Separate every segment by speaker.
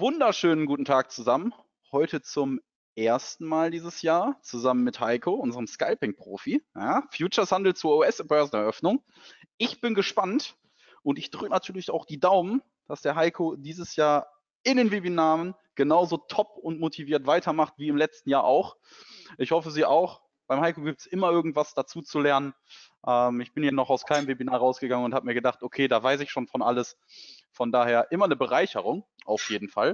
Speaker 1: Wunderschönen guten Tag zusammen. Heute zum ersten Mal dieses Jahr zusammen mit Heiko, unserem Scalping-Profi. Ja, Futures handelt zur US-Börseneröffnung. Ich bin gespannt und ich drücke natürlich auch die Daumen, dass der Heiko dieses Jahr in den Webinaren genauso top und motiviert weitermacht wie im letzten Jahr auch. Ich hoffe, Sie auch. Beim Heiko gibt es immer irgendwas dazu zu lernen. Ich bin hier noch aus keinem Webinar rausgegangen und habe mir gedacht, okay, da weiß ich schon von alles. Von daher immer eine Bereicherung, auf jeden Fall.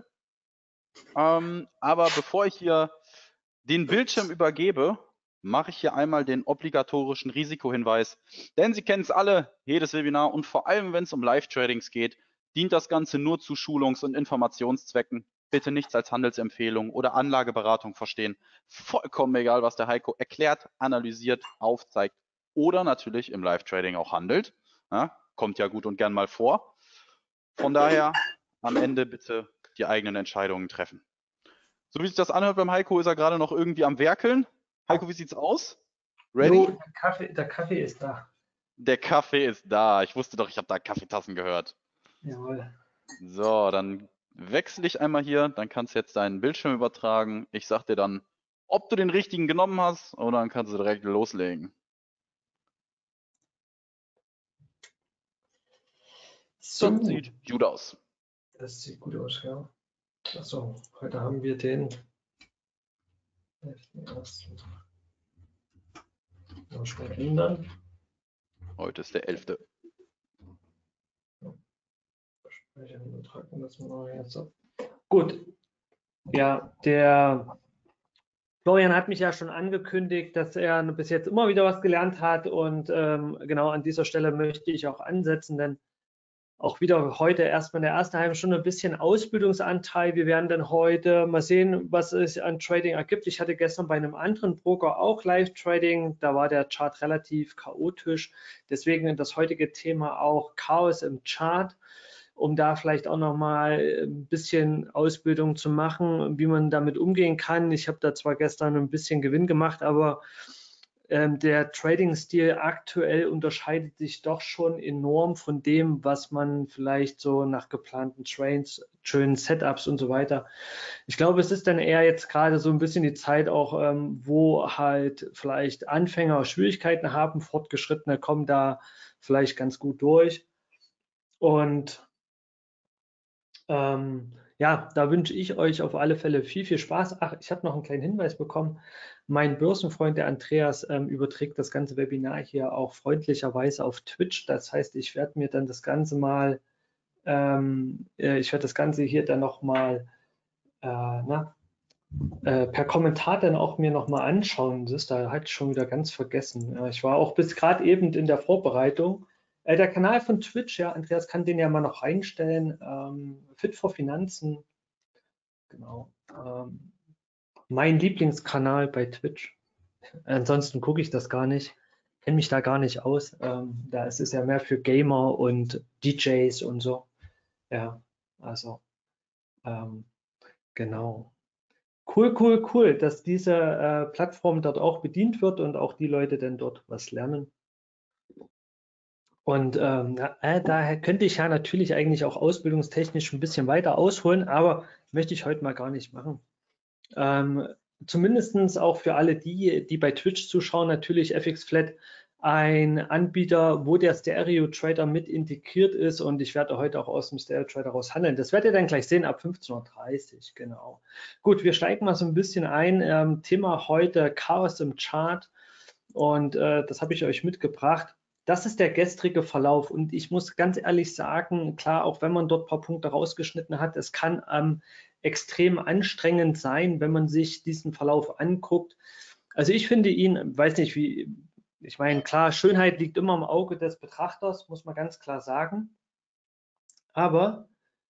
Speaker 1: Aber bevor ich hier den Bildschirm übergebe, mache ich hier einmal den obligatorischen Risikohinweis. Denn Sie kennen es alle, jedes Webinar und vor allem, wenn es um Live-Tradings geht, dient das Ganze nur zu Schulungs- und Informationszwecken. Bitte nichts als Handelsempfehlung oder Anlageberatung verstehen. Vollkommen egal, was der Heiko erklärt, analysiert, aufzeigt oder natürlich im Live-Trading auch handelt. Ja, kommt ja gut und gern mal vor. Von daher am Ende bitte die eigenen Entscheidungen treffen. So wie sich das anhört beim Heiko, ist er gerade noch irgendwie am Werkeln. Heiko, wie sieht's aus? Ready?
Speaker 2: Jo, der Kaffee ist da.
Speaker 1: Der Kaffee ist da. Ich wusste doch, ich habe da Kaffeetassen gehört.
Speaker 2: Jawohl.
Speaker 1: So, dann wechsle ich einmal hier. Dann kannst du jetzt deinen Bildschirm übertragen. Ich sag dir dann, ob du den richtigen genommen hast, oder dann kannst du direkt loslegen.
Speaker 2: So,
Speaker 1: Das sieht gut aus.
Speaker 2: das sieht gut aus, ja. Achso, heute haben wir den 11.1. Mal schnell ändern.
Speaker 1: Heute ist der 11.
Speaker 2: Speichern, übertragen, das mal jetzt so. Gut. Ja, der Florian hat mich ja schon angekündigt, dass er bis jetzt immer wieder was gelernt hat und genau an dieser Stelle möchte ich auch ansetzen, denn auch wieder heute erstmal in der ersten halben Stunde ein bisschen Ausbildungsanteil. Wir werden dann heute mal sehen, was es an Trading ergibt. Ich hatte gestern bei einem anderen Broker auch Live-Trading. Da war der Chart relativ chaotisch. Deswegen das heutige Thema auch Chaos im Chart, um da vielleicht auch nochmal ein bisschen Ausbildung zu machen, wie man damit umgehen kann. Ich habe da zwar gestern ein bisschen Gewinn gemacht, aber der Trading-Stil aktuell unterscheidet sich doch schon enorm von dem, was man vielleicht so nach geplanten Trains, schönen Setups und so weiter. Ich glaube, es ist dann eher jetzt gerade so ein bisschen die Zeit auch, wo halt vielleicht Anfänger Schwierigkeiten haben, Fortgeschrittene kommen da vielleicht ganz gut durch. Und ja, da wünsche ich euch auf alle Fälle viel, viel Spaß. Ach, ich habe noch einen kleinen Hinweis bekommen. Mein Börsenfreund, der Andreas, überträgt das ganze Webinar hier auch freundlicherweise auf Twitch. Das heißt, ich werde mir dann das Ganze mal, ich werde das Ganze hier dann nochmal per Kommentar dann auch mir nochmal anschauen. Das ist da halt schon wieder ganz vergessen. Ich war auch bis gerade eben in der Vorbereitung. Der Kanal von Twitch, ja, Andreas kann den ja mal noch reinstellen. Fit for Finanzen, genau. Mein Lieblingskanal bei Twitch. Ansonsten gucke ich das gar nicht, kenne mich da gar nicht aus. Da ist es ja mehr für Gamer und DJs und so. Ja, also genau. Cool, dass diese Plattform dort auch bedient wird und auch die Leute dann dort was lernen. Und daher könnte ich ja natürlich eigentlich auch ausbildungstechnisch ein bisschen weiter ausholen, aber möchte ich heute mal gar nicht machen. Zumindest auch für alle die bei Twitch zuschauen, natürlich FXFlat ein Anbieter, wo der Stereo Trader mit integriert ist und ich werde heute auch aus dem Stereo Trader raus handeln. Das werdet ihr dann gleich sehen ab 15:30 Uhr, genau. Gut, wir steigen mal so ein bisschen ein. Thema heute Chaos im Chart und das habe ich euch mitgebracht. Das ist der gestrige Verlauf und ich muss ganz ehrlich sagen, klar, auch wenn man dort ein paar Punkte rausgeschnitten hat, es kann extrem anstrengend sein, wenn man sich diesen Verlauf anguckt. Also ich finde ihn, weiß nicht wie, ich meine, klar, Schönheit liegt immer im Auge des Betrachters, muss man ganz klar sagen. Aber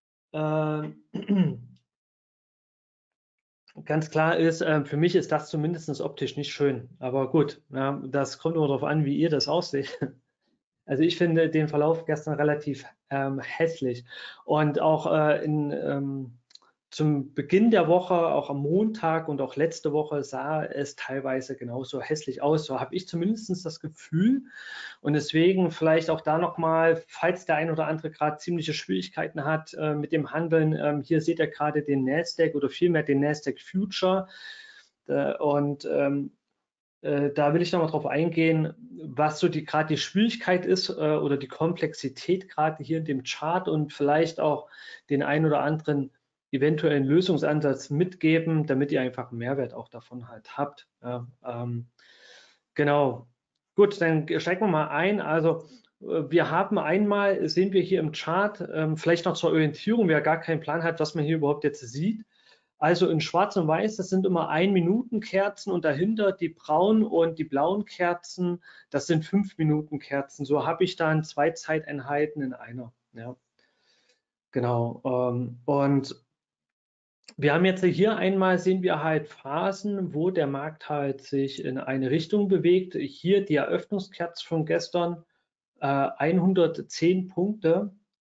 Speaker 2: ganz klar ist, für mich ist das zumindest optisch nicht schön. Aber gut, ja, das kommt nur darauf an, wie ihr das ausseht. Also ich finde den Verlauf gestern relativ hässlich. Und auch zum Beginn der Woche, auch am Montag und auch letzte Woche sah es teilweise genauso hässlich aus. So habe ich zumindest das Gefühl. Und deswegen vielleicht auch da nochmal, falls der ein oder andere gerade ziemliche Schwierigkeiten hat mit dem Handeln, hier seht ihr gerade den Nasdaq oder vielmehr den Nasdaq Future. Da will ich nochmal drauf eingehen, was so gerade die Schwierigkeit ist oder die Komplexität gerade hier in dem Chart und vielleicht auch den ein oder anderen eventuellen Lösungsansatz mitgeben, damit ihr einfach einen Mehrwert auch davon halt habt. Ja, genau. Gut, dann steigen wir mal ein. Also wir haben einmal, sehen wir hier im Chart, vielleicht noch zur Orientierung, wer gar keinen Plan hat, was man hier überhaupt jetzt sieht. Also in Schwarz und Weiß, das sind immer 1-Minuten-Kerzen und dahinter die braunen und die blauen Kerzen, das sind 5-Minuten-Kerzen. So habe ich dann 2 Zeiteinheiten in einer. Ja, genau. Und wir haben jetzt hier einmal, sehen wir halt Phasen, wo der Markt halt sich in eine Richtung bewegt. Hier die Eröffnungskerze von gestern, 110 Punkte.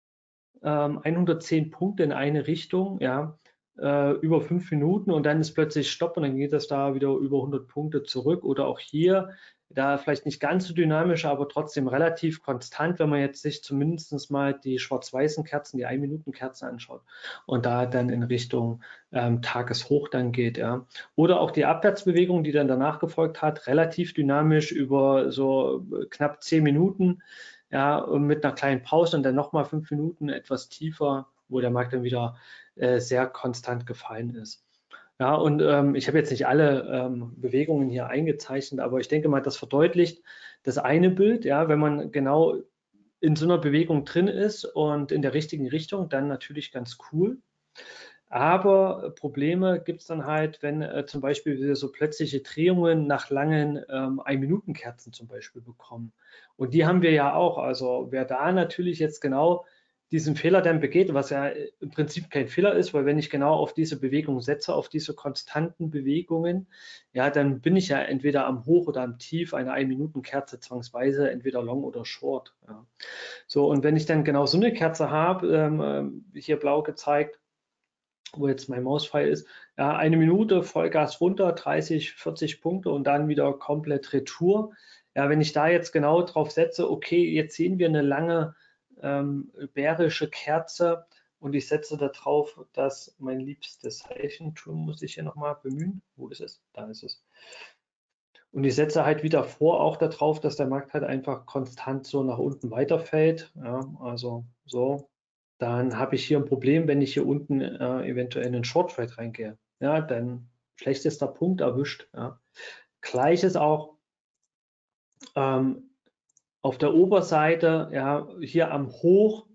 Speaker 2: 110 Punkte in eine Richtung, ja, über 5 Minuten und dann ist plötzlich Stopp und dann geht das da wieder über 100 Punkte zurück oder auch hier, da vielleicht nicht ganz so dynamisch, aber trotzdem relativ konstant, wenn man jetzt sich zumindest mal die schwarz-weißen Kerzen, die 1-Minuten-Kerzen anschaut und da dann in Richtung Tageshoch dann geht, ja. Oder auch die Abwärtsbewegung, die dann danach gefolgt hat, relativ dynamisch über so knapp 10 Minuten, ja, mit einer kleinen Pause und dann nochmal 5 Minuten etwas tiefer, wo der Markt dann wieder sehr konstant gefallen ist. Ja, und ich habe jetzt nicht alle Bewegungen hier eingezeichnet, aber ich denke mal, das verdeutlicht das eine Bild, ja, wenn man genau in so einer Bewegung drin ist und in der richtigen Richtung, dann natürlich ganz cool. Aber Probleme gibt es dann halt, wenn zum Beispiel wir so plötzliche Drehungen nach langen 1-Minuten-Kerzen zum Beispiel bekommen. Und die haben wir ja auch. Also wer da natürlich jetzt genau diesen Fehler dann begeht, was ja im Prinzip kein Fehler ist, weil wenn ich genau auf diese Bewegung setze, auf diese konstanten Bewegungen, ja, dann bin ich ja entweder am Hoch oder am Tief einer 1-Minuten-Kerze zwangsweise, entweder Long oder Short. Ja. So, und wenn ich dann genau so eine Kerze habe, hier blau gezeigt, wo jetzt mein Mauspfeil ist, ja, 1 Minute, Vollgas runter, 30, 40 Punkte und dann wieder komplett Retour. Ja, wenn ich da jetzt genau drauf setze, okay, jetzt sehen wir eine lange bärische Kerze und ich setze da drauf, dass mein liebstes Zeichentum, muss ich hier nochmal bemühen. Wo ist es? Da ist es. Und ich setze halt wieder vor auch darauf, dass der Markt halt einfach konstant so nach unten weiterfällt. Ja, also so, dann habe ich hier ein Problem, wenn ich hier unten eventuell in einen Short-Trade reingehe. Ja, dann schlechtester Punkt erwischt. Ja. Gleiches auch auf der Oberseite, ja, hier am Hoch,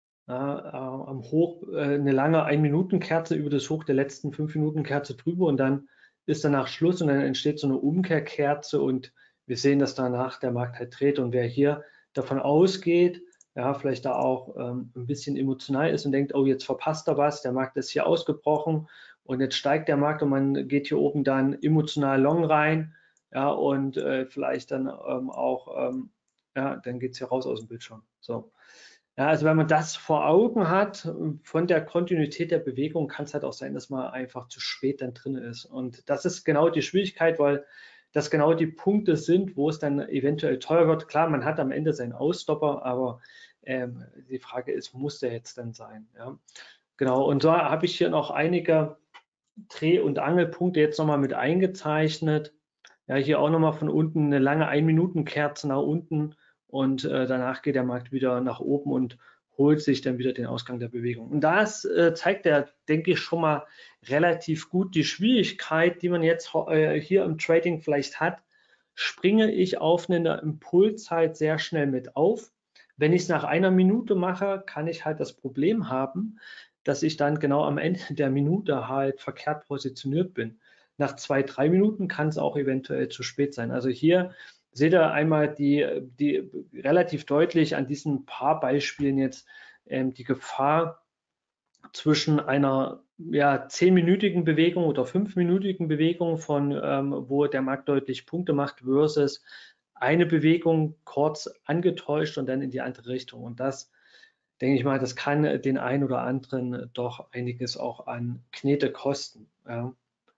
Speaker 2: eine lange 1-Minuten-Kerze über das Hoch der letzten 5-Minuten-Kerze drüber und dann ist danach Schluss und dann entsteht so eine Umkehrkerze und wir sehen, dass danach der Markt halt dreht und wer hier davon ausgeht, ja, vielleicht da auch ein bisschen emotional ist und denkt, oh, jetzt verpasst er was, der Markt ist hier ausgebrochen und jetzt steigt der Markt und man geht hier oben dann emotional long rein, ja, und vielleicht dann ja, dann geht es hier raus aus dem Bildschirm. So. Ja, also wenn man das vor Augen hat, von der Kontinuität der Bewegung, kann es halt auch sein, dass man einfach zu spät dann drin ist. Und das ist genau die Schwierigkeit, weil das genau die Punkte sind, wo es dann eventuell teuer wird. Klar, man hat am Ende seinen Ausstopper, aber die Frage ist, muss der jetzt denn sein? Ja? Genau, und so habe ich hier noch einige Dreh- und Angelpunkte jetzt nochmal mit eingezeichnet. Ja, hier auch nochmal von unten eine lange 1-Minuten-Kerze nach unten und danach geht der Markt wieder nach oben und holt sich dann wieder den Ausgang der Bewegung. Und das zeigt ja, denke ich, schon mal relativ gut die Schwierigkeit, die man jetzt hier im Trading vielleicht hat. Springe ich auf eine Impulszeit sehr schnell mit auf. Wenn ich es nach einer Minute mache, kann ich halt das Problem haben, dass ich dann genau am Ende der Minute halt verkehrt positioniert bin. Nach 2, 3 Minuten kann es auch eventuell zu spät sein. Also hier seht ihr einmal die relativ deutlich an diesen paar Beispielen jetzt die Gefahr zwischen einer 10-minütigen Bewegung oder 5-minütigen Bewegung von wo der Markt deutlich Punkte macht versus eine Bewegung kurz angetäuscht und dann in die andere Richtung. Und das denke ich mal, das kann den einen oder anderen doch einiges auch an Knete kosten. Ja.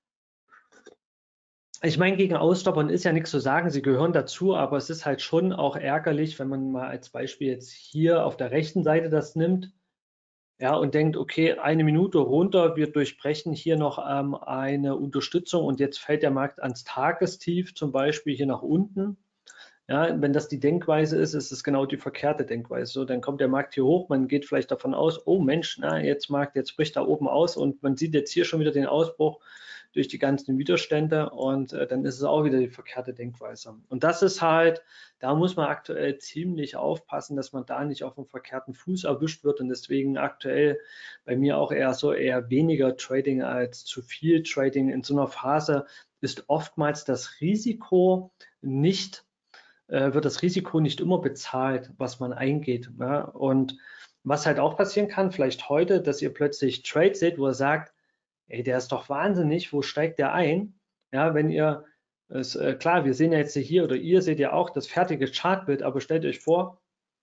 Speaker 2: Ich meine, gegen Ausstoppern ist ja nichts zu sagen, sie gehören dazu, aber es ist halt schon auch ärgerlich, wenn man mal als Beispiel jetzt hier auf der rechten Seite das nimmt, ja, und denkt, okay, 1 Minute runter, wir durchbrechen hier noch eine Unterstützung und jetzt fällt der Markt ans Tagestief, zum Beispiel hier nach unten. Ja, wenn das die Denkweise ist, ist es genau die verkehrte Denkweise. So, dann kommt der Markt hier hoch, man geht vielleicht davon aus, oh Mensch, na, jetzt bricht da oben aus und man sieht jetzt hier schon wieder den Ausbruch durch die ganzen Widerstände und dann ist es auch wieder die verkehrte Denkweise. Und das ist halt, da muss man aktuell ziemlich aufpassen, dass man da nicht auf dem verkehrten Fuß erwischt wird und deswegen aktuell bei mir auch eher weniger Trading als zu viel Trading. In so einer Phase ist oftmals das Risiko nicht wird das Risiko nicht immer bezahlt, was man eingeht. Ja? Und was halt auch passieren kann, vielleicht heute, dass ihr plötzlich Trade seht, wo ihr sagt, ey, der ist doch wahnsinnig, wo steigt der ein? Ja, wenn ihr, klar, wir sehen ja jetzt hier oder ihr seht ja auch das fertige Chartbild, aber stellt euch vor,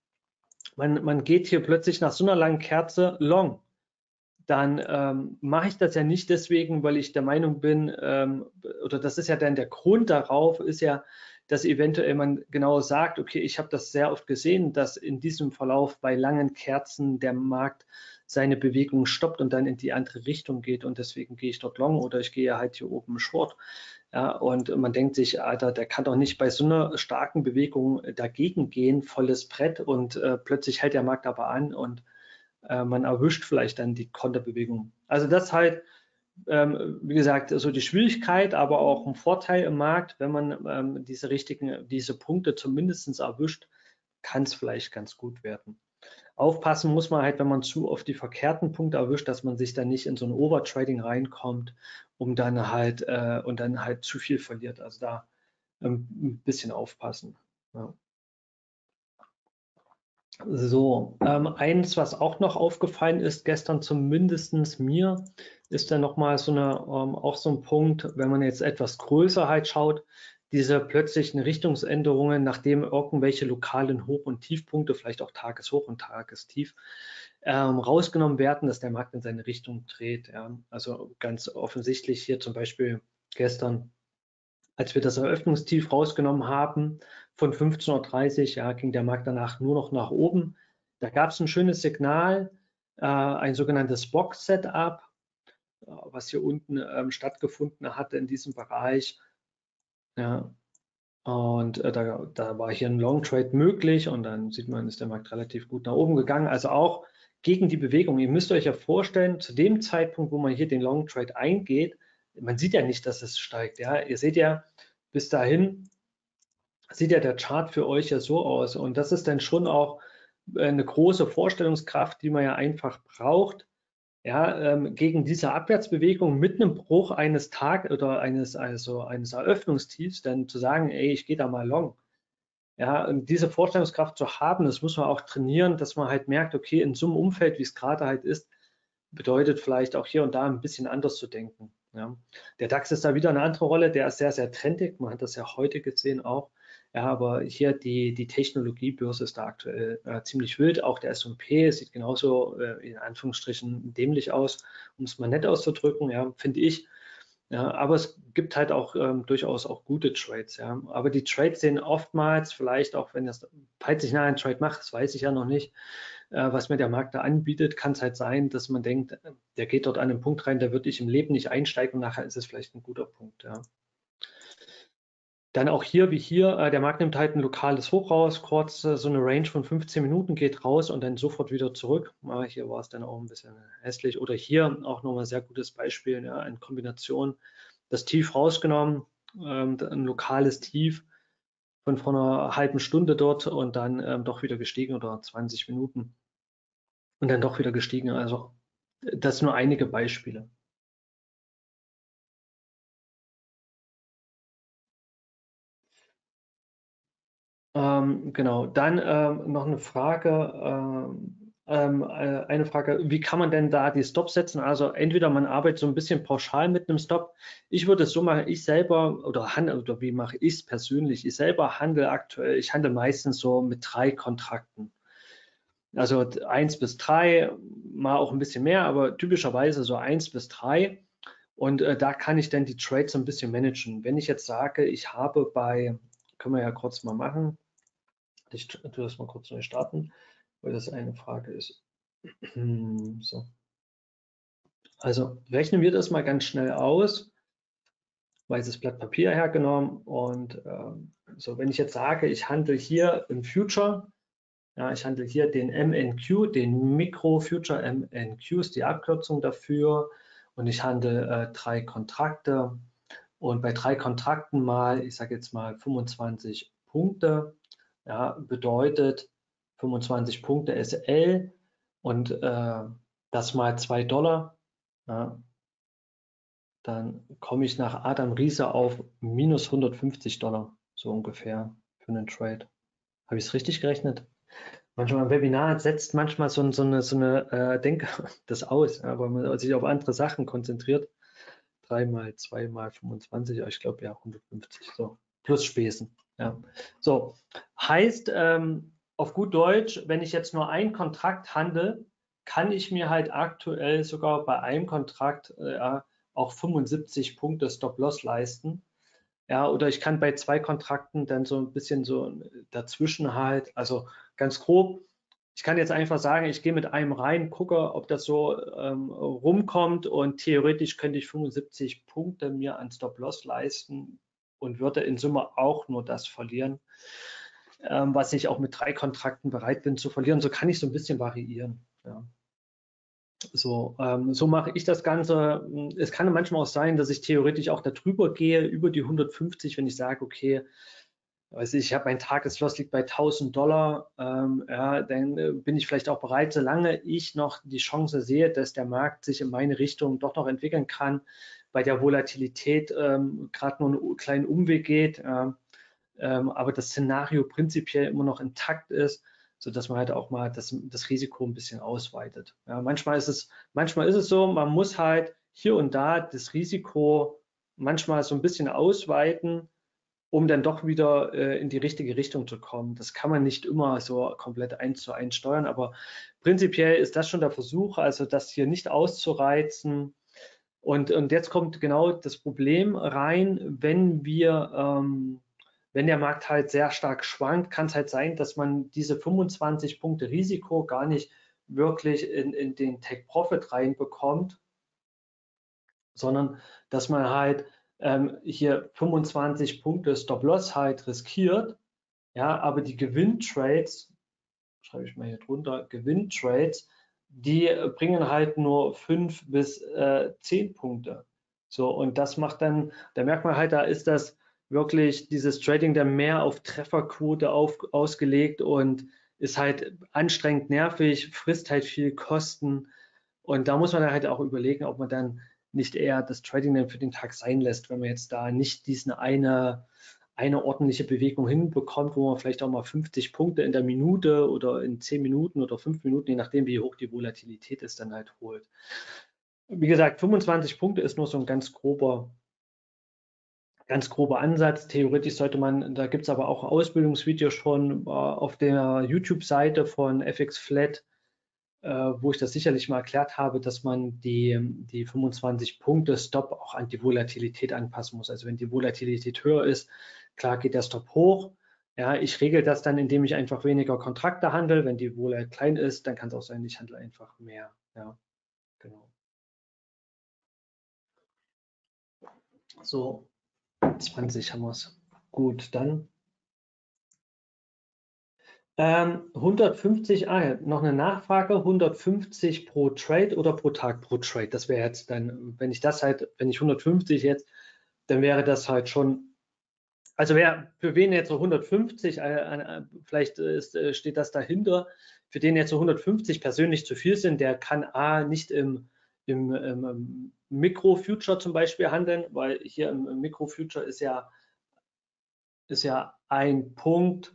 Speaker 2: man geht hier plötzlich nach so einer langen Kerze long. Dann mache ich das ja nicht deswegen, weil ich der Meinung bin, oder das ist ja dann der Grund darauf, ist ja, dass eventuell man genau sagt, okay, ich habe das sehr oft gesehen, dass in diesem Verlauf bei langen Kerzen der Markt seine Bewegung stoppt und dann in die andere Richtung geht und deswegen gehe ich dort long oder ich gehe halt hier oben short. Ja, und man denkt sich, Alter, der kann doch nicht bei so einer starken Bewegung dagegen gehen, volles Brett und plötzlich hält der Markt aber an und man erwischt vielleicht dann die Konterbewegung. Also das halt, wie gesagt, so die Schwierigkeit, aber auch ein Vorteil im Markt, wenn man diese Punkte zumindest erwischt, kann es vielleicht ganz gut werden. Aufpassen muss man halt, wenn man zu oft die verkehrten Punkte erwischt, dass man sich dann nicht in so ein Overtrading reinkommt, und dann halt zu viel verliert. Also da ein bisschen aufpassen. Ja. So, eins, was auch noch aufgefallen ist, gestern zumindest mir, ist dann nochmal auch so ein Punkt, wenn man jetzt etwas größer halt schaut, diese plötzlichen Richtungsänderungen, nachdem irgendwelche lokalen Hoch- und Tiefpunkte, vielleicht auch Tageshoch und Tagestief, rausgenommen werden, dass der Markt in seine Richtung dreht. Ja. Also ganz offensichtlich hier zum Beispiel gestern, als wir das Eröffnungstief rausgenommen haben von 15:30 Uhr, ja, ging der Markt danach nur noch nach oben. Da gab es ein schönes Signal, ein sogenanntes Box-Setup, was hier unten stattgefunden hatte in diesem Bereich. Ja, und da war hier ein Long Trade möglich und dann sieht man, ist der Markt relativ gut nach oben gegangen. Also auch gegen die Bewegung. Ihr müsst euch ja vorstellen, zu dem Zeitpunkt, wo man hier den Long Trade eingeht, man sieht ja nicht, dass es steigt. Ja, ihr seht ja, bis dahin sieht ja der Chart für euch ja so aus. Und das ist dann schon auch eine große Vorstellungskraft, die man ja einfach braucht, ja, gegen diese Abwärtsbewegung mit einem Bruch eines eines Eröffnungstiefs dann zu sagen, ey, ich gehe da mal long. Ja, und diese Vorstellungskraft zu haben, das muss man auch trainieren, dass man halt merkt, okay, in so einem Umfeld, wie es gerade halt ist, bedeutet vielleicht auch hier und da ein bisschen anders zu denken. Ja. Der DAX ist da wieder eine andere Rolle, der ist sehr, sehr trendig, man hat das ja heute gesehen auch. Ja, aber hier die Technologiebörse ist da aktuell ziemlich wild. Auch der S&P sieht genauso in Anführungsstrichen dämlich aus, um es mal nett auszudrücken, ja, finde ich. Ja, aber es gibt halt auch durchaus auch gute Trades. Ja. Aber die Trades sehen oftmals, vielleicht auch, falls ich nachher einen Trade mache, das weiß ich ja noch nicht, was mir der Markt da anbietet, kann es halt sein, dass man denkt, der geht dort an einen Punkt rein, da würde ich im Leben nicht einsteigen und nachher ist es vielleicht ein guter Punkt. Ja. Dann auch hier wie hier, der Markt nimmt halt ein lokales Hoch raus, kurz so eine Range von 15 Minuten geht raus und dann sofort wieder zurück. Hier war es dann auch ein bisschen hässlich. Oder hier auch nochmal ein sehr gutes Beispiel, ja, in Kombination das Tief rausgenommen, ein lokales Tief von vor einer halben Stunde dort und dann doch wieder gestiegen oder 20 Minuten und dann doch wieder gestiegen. Also das nur einige Beispiele. Genau, dann noch eine Frage, wie kann man denn da die Stops setzen? Also entweder man arbeitet so ein bisschen pauschal mit einem Stop. Ich würde es so machen, ich selber oder wie mache ich es persönlich? Ich selber handle aktuell, ich handle meistens so mit 3 Kontrakten. Also 1 bis 3, mal auch ein bisschen mehr, aber typischerweise so 1 bis 3. Und da kann ich dann die Trades so ein bisschen managen. Wenn ich jetzt sage, ich habe können wir ja kurz mal machen, ich tue das mal kurz neu starten, weil das eine Frage ist. So. Also rechnen wir das mal ganz schnell aus. Weißes Blatt Papier hergenommen und so, wenn ich jetzt sage, ich handle hier im Future, ja, ich handle hier den MNQ, den Micro Future MNQ ist die Abkürzung dafür und ich handle 3 Kontrakte und bei 3 Kontrakten mal, ich sage jetzt mal 25 Punkte, ja, bedeutet 25 Punkte SL und das mal $2, ja, dann komme ich nach Adam Riese auf minus $150, so ungefähr für einen Trade. Habe ich es richtig gerechnet? Manchmal ein Webinar setzt manchmal so eine Denke das aus, ja, weil man sich auf andere Sachen konzentriert. 3 mal 2 mal 25, ich glaube ja 150, so plus Spesen. Ja. So, heißt auf gut Deutsch, wenn ich jetzt nur einen Kontrakt handle, kann ich mir halt aktuell sogar bei einem Kontrakt auch 75 Punkte Stop-Loss leisten. Ja, oder ich kann bei 2 Kontrakten dann so ein bisschen so dazwischen halt, also ganz grob. Ich kann jetzt einfach sagen, ich gehe mit einem rein, gucke, ob das so rumkommt und theoretisch könnte ich 75 Punkte mir an Stop-Loss leisten und würde in Summe auch nur das verlieren, was ich auch mit 3 Kontrakten bereit bin zu verlieren. So kann ich so ein bisschen variieren. Ja. So mache ich das Ganze. Es kann manchmal auch sein, dass ich theoretisch auch darüber gehe, über die 150, wenn ich sage, okay, weiß ich habe mein Tagesloss liegt bei $1000, ja, dann bin ich vielleicht auch bereit, solange ich noch die Chance sehe, dass der Markt sich in meine Richtung doch noch entwickeln kann, bei der Volatilität gerade nur einen kleinen Umweg geht, aber das Szenario prinzipiell immer noch intakt ist, sodass man halt auch mal das Risiko ein bisschen ausweitet. Ja, manchmal ist es so, man muss halt hier und da das Risiko manchmal so ein bisschen ausweiten, um dann doch wieder in die richtige Richtung zu kommen. Das kann man nicht immer so komplett 1:1 steuern, aber prinzipiell ist das schon der Versuch, also das hier nicht auszureizen. Und jetzt kommt genau das Problem rein, wenn der Markt halt sehr stark schwankt, kann es halt sein, dass man diese 25 Punkte Risiko gar nicht wirklich in den Take Profit reinbekommt, sondern dass man halt hier 25 Punkte Stop-Loss halt riskiert, ja, aber die Gewinntrades, schreibe ich mal hier drunter, Gewinntrades, die bringen halt nur 5 bis 10 Punkte. So, und das macht dann, da merkt man halt, da ist das wirklich dieses Trading dann mehr auf Trefferquote ausgelegt und ist halt anstrengend nervig, frisst halt viel Kosten. Und da muss man dann halt auch überlegen, ob man dann nicht eher das Trading dann für den Tag sein lässt, wenn man jetzt da nicht diesen eine ordentliche Bewegung hinbekommt, wo man vielleicht auch mal 50 Punkte in der Minute oder in 10 Minuten oder 5 Minuten, je nachdem wie hoch die Volatilität ist, dann halt holt. Wie gesagt, 25 Punkte ist nur so ein ganz grober Ansatz. Theoretisch sollte man, da gibt es aber auch Ausbildungsvideos schon auf der YouTube-Seite von FX Flat, wo ich das sicherlich mal erklärt habe, dass man die 25 Punkte Stop auch an die Volatilität anpassen muss. Also wenn die Volatilität höher ist, klar geht der Stop hoch. Ja, ich regel das dann, indem ich einfach weniger Kontrakte handle. Wenn die Vola klein ist, dann kann es auch sein, ich handle einfach mehr. Ja, genau. So, 20 haben wir es. Gut, dann 150, noch eine Nachfrage, 150 pro Trade oder pro Tag pro Trade? Das wäre jetzt dann, wenn ich 150 jetzt, dann wäre das halt schon, also für wen jetzt so 150, vielleicht steht das dahinter, für den jetzt so 150 persönlich zu viel sind, der kann nicht im Micro-Future zum Beispiel handeln, weil hier im Micro-Future ist ja ein Punkt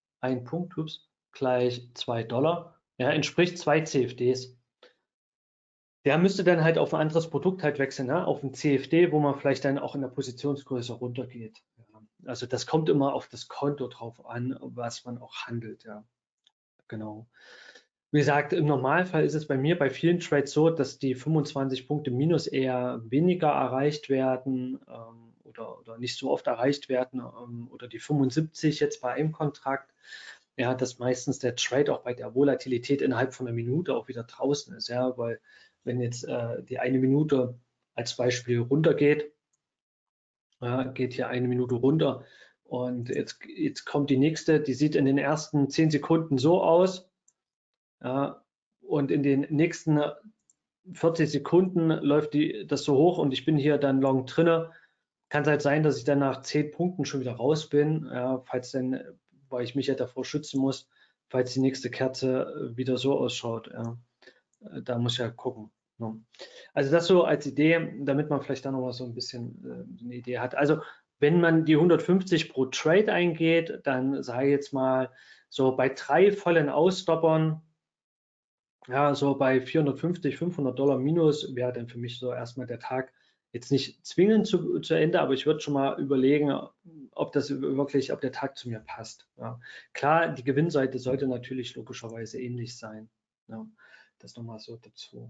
Speaker 2: gleich $2, ja, entspricht 2 CFDs. Der müsste dann halt auf ein anderes Produkt halt wechseln, ne? Auf ein CFD, wo man vielleicht dann auch in der Positionsgröße runtergeht. Ja. Also das kommt immer auf das Konto drauf an, was man auch handelt, ja. Genau. Wie gesagt, im Normalfall ist es bei mir bei vielen Trades so, dass die 25 Punkte minus eher weniger erreicht werden oder nicht so oft erreicht werden oder die 75 jetzt bei einem Kontrakt. Ja, dass meistens der Trade auch bei der Volatilität innerhalb von einer Minute auch wieder draußen ist. Ja, weil wenn jetzt die eine Minute als Beispiel runtergeht, geht hier eine Minute runter und jetzt kommt die nächste, die sieht in den ersten 10 Sekunden so aus. Ja, und in den nächsten 40 Sekunden läuft das so hoch und ich bin hier dann long drinne. Kann es halt sein, dass ich dann nach 10 Punkten schon wieder raus bin, ja, weil ich mich ja davor schützen muss, falls die nächste Kerze wieder so ausschaut. Ja. Da muss ich ja gucken. Ne? Also das so als Idee, damit man vielleicht da noch mal so ein bisschen eine Idee hat. Also wenn man die 150 pro Trade eingeht, dann sage ich jetzt mal so bei 3 vollen Ausstoppern, ja, so bei 450, $500 minus wäre dann für mich so erstmal der Tag jetzt nicht zwingend zu Ende, aber ich würde schon mal überlegen, ob der Tag zu mir passt. Ja. Klar, die Gewinnseite sollte natürlich logischerweise ähnlich sein. Ja. Das nochmal so dazu.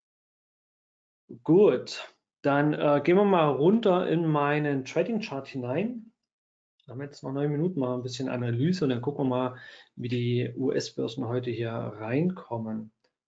Speaker 2: Gut, dann gehen wir mal runter in meinen Trading Chart hinein. Wir haben jetzt noch 9 Minuten, mal ein bisschen Analyse und dann gucken wir mal, wie die US-Börsen heute hier reinkommen.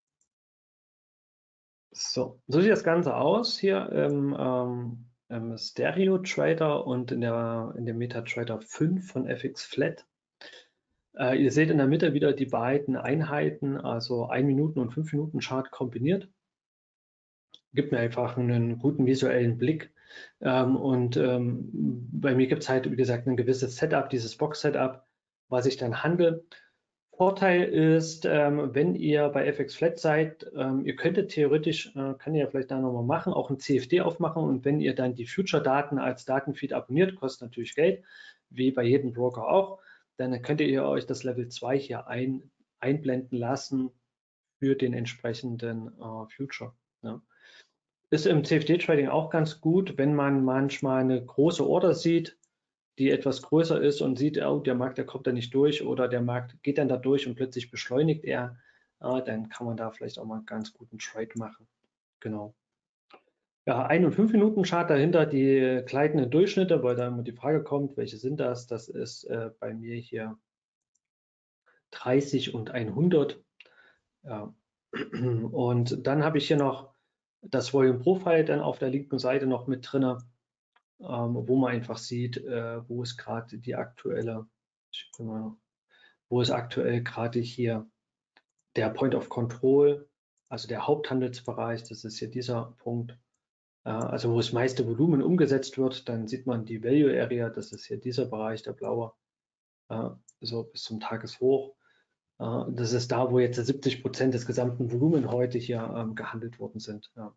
Speaker 2: So sieht das Ganze aus hier im Stereo Trader und in dem MetaTrader 5 von FX Flat. Ihr seht in der Mitte wieder die beiden Einheiten, also 1 Minuten und 5 Minuten Chart kombiniert. Gibt mir einfach einen guten visuellen Blick. Bei mir gibt es halt, wie gesagt, ein gewisses Setup, dieses Box-Setup, was ich dann handle. Vorteil ist, wenn ihr bei FX Flat seid, ihr könntet theoretisch, kann ihr vielleicht da nochmal machen, auch ein CFD aufmachen und wenn ihr dann die Future-Daten als Datenfeed abonniert, kostet natürlich Geld, wie bei jedem Broker auch, dann könnt ihr euch das Level 2 hier einblenden lassen für den entsprechenden Future. Ja. Ist im CFD-Trading auch ganz gut, wenn man manchmal eine große Order sieht, die etwas größer ist und sieht, oh, der Markt, der kommt da nicht durch oder der Markt geht dann da durch und plötzlich beschleunigt er, dann kann man da vielleicht auch mal einen ganz guten Trade machen. Genau. Ja, 1 und 5 Minuten Chart dahinter die gleitenden Durchschnitte, weil da immer die Frage kommt, welche sind das? Das ist bei mir hier 30 und 100. Ja. Und dann habe ich hier noch das Volume Profile dann auf der linken Seite noch mit drin, wo man einfach sieht, wo ist gerade die aktuelle, wo ist aktuell gerade hier der Point of Control, also der Haupthandelsbereich, das ist hier dieser Punkt, also wo das meiste Volumen umgesetzt wird, dann sieht man die Value Area, das ist hier dieser Bereich, der blaue, so bis zum Tageshoch. Das ist da, wo jetzt 70% des gesamten Volumen heute hier gehandelt worden sind. Ja.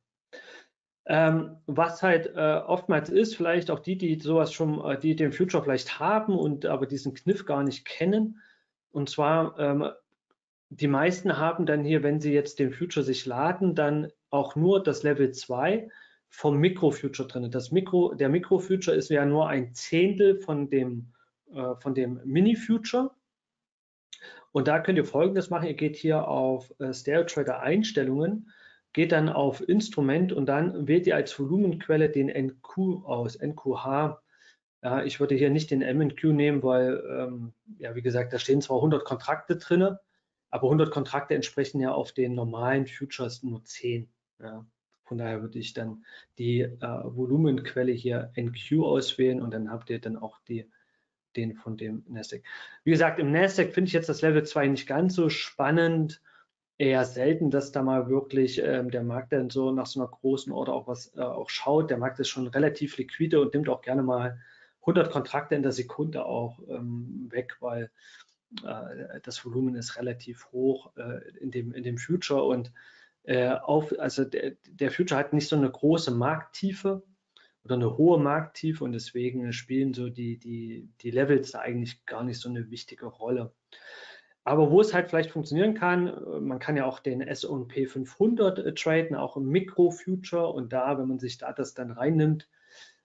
Speaker 2: Was halt oftmals ist, vielleicht auch die sowas schon, die den Future vielleicht haben und aber diesen Kniff gar nicht kennen. Und zwar, die meisten haben dann hier, wenn sie jetzt den Future sich laden, dann auch nur das Level 2 vom Mikro-Future drin. Der Mikro-Future ist ja nur ein Zehntel von dem Mini-Future. Und da könnt ihr Folgendes machen. Ihr geht hier auf Stereo Trader Einstellungen, geht dann auf Instrument und dann wählt ihr als Volumenquelle den NQ aus, NQH. Ja, ich würde hier nicht den MNQ nehmen, weil, ja, wie gesagt, da stehen zwar 100 Kontrakte drin, aber 100 Kontrakte entsprechen ja auf den normalen Futures nur 10. Ja. Von daher würde ich dann die Volumenquelle hier NQ auswählen und dann habt ihr dann auch den von dem Nasdaq. Wie gesagt, im Nasdaq finde ich jetzt das Level 2 nicht ganz so spannend. Eher selten, dass da mal wirklich der Markt dann so nach so einer großen Order auch schaut. Der Markt ist schon relativ liquide und nimmt auch gerne mal 100 Kontrakte in der Sekunde auch weg, weil das Volumen ist relativ hoch in dem Future und also der Future hat nicht so eine große Markttiefe oder eine hohe Markttiefe und deswegen spielen so die Levels da eigentlich gar nicht so eine wichtige Rolle. Aber wo es halt vielleicht funktionieren kann, man kann ja auch den S&P 500 traden, auch im Mikro-Future und da, wenn man sich da das dann reinnimmt,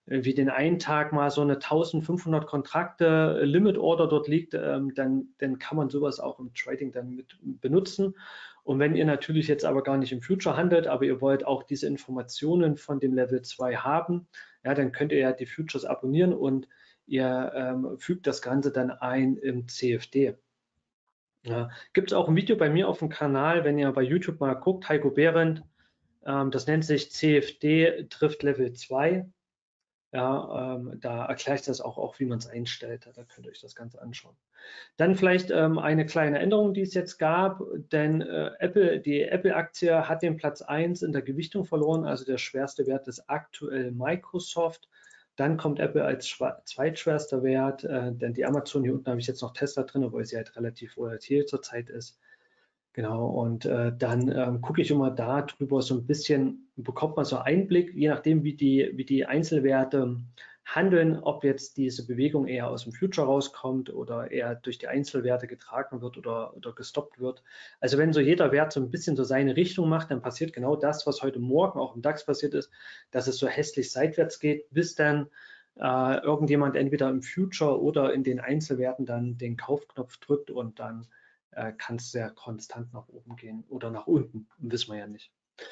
Speaker 2: wie den einen Tag mal so eine 1500 Kontrakte Limit Order dort liegt, dann kann man sowas auch im Trading dann mit benutzen. Und wenn ihr natürlich jetzt aber gar nicht im Future handelt, aber ihr wollt auch diese Informationen von dem Level 2 haben, ja, dann könnt ihr ja die Futures abonnieren und ihr fügt das Ganze dann ein im CFD. Ja, gibt es auch ein Video bei mir auf dem Kanal, wenn ihr bei YouTube mal guckt, Heiko Behrendt, das nennt sich CFD trifft Level 2. Ja, da erkläre ich das auch, wie man es einstellt. Da könnt ihr euch das Ganze anschauen. Dann vielleicht eine kleine Änderung, die es jetzt gab, denn die Apple-Aktie hat den Platz 1 in der Gewichtung verloren, also der schwerste Wert ist aktuell Microsoft. Dann kommt Apple als zweitschwerster Wert, denn die Amazon, hier unten habe ich jetzt noch Tesla drin, obwohl sie halt relativ volatil zurzeit ist. Genau, und dann gucke ich immer da drüber so ein bisschen, bekommt man so Einblick, je nachdem, wie die Einzelwerte handeln, ob jetzt diese Bewegung eher aus dem Future rauskommt oder eher durch die Einzelwerte getragen wird oder gestoppt wird. Also wenn so jeder Wert so ein bisschen so seine Richtung macht, dann passiert genau das, was heute Morgen auch im DAX passiert ist, dass es so hässlich seitwärts geht, bis dann irgendjemand entweder im Future oder in den Einzelwerten dann den Kaufknopf drückt und dann kann es sehr konstant nach oben gehen oder nach unten, wissen wir ja nicht.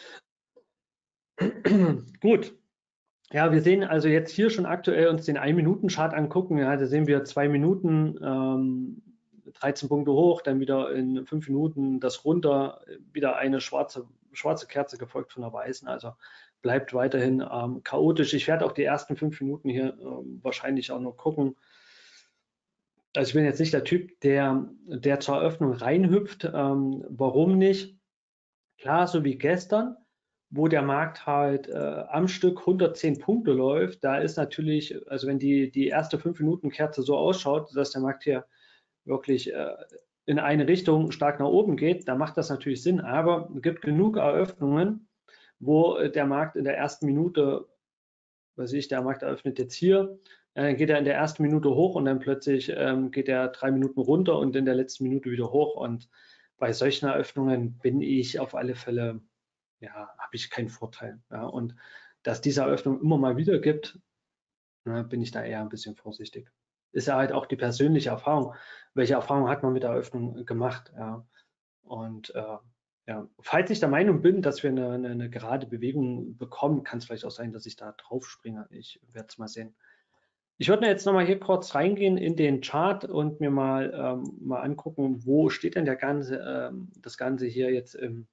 Speaker 2: Gut, ja, wir sehen also jetzt hier schon aktuell uns den 1-Minuten-Chart angucken. Ja, da sehen wir 2 Minuten, 13 Punkte hoch, dann wieder in 5 Minuten das runter, wieder eine schwarze Kerze gefolgt von einer weißen. Also bleibt weiterhin chaotisch. Ich werde auch die ersten 5 Minuten hier wahrscheinlich auch noch gucken. Also ich bin jetzt nicht der Typ, der zur Eröffnung reinhüpft. Warum nicht? Klar, so wie gestern, wo der Markt halt am Stück 110 Punkte läuft, da ist natürlich, also wenn die erste 5-Minuten-Kerze so ausschaut, dass der Markt hier wirklich in eine Richtung stark nach oben geht, dann macht das natürlich Sinn. Aber es gibt genug Eröffnungen, wo der Markt in der ersten Minute, der Markt eröffnet jetzt hier, dann geht er in der ersten Minute hoch und dann plötzlich geht er 3 Minuten runter und in der letzten Minute wieder hoch. Und bei solchen Eröffnungen bin ich auf alle Fälle, ja, habe ich keinen Vorteil. Ja. Und dass diese Eröffnung immer mal wieder gibt, bin ich da eher ein bisschen vorsichtig. Ist ja halt auch die persönliche Erfahrung. Welche Erfahrung hat man mit der Eröffnung gemacht? Ja. Und ja, falls ich der Meinung bin, dass wir eine gerade Bewegung bekommen, kann es vielleicht auch sein, dass ich da drauf springe. Ich werde es mal sehen. Ich würde jetzt nochmal hier kurz reingehen in den Chart und mir mal angucken, wo steht denn das Ganze hier jetzt im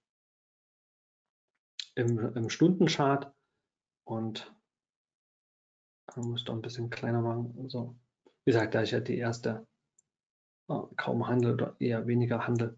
Speaker 2: Stundenchart. Und man muss doch ein bisschen kleiner machen. So, wie gesagt, da ich ja die erste kaum Handel oder eher weniger Handel.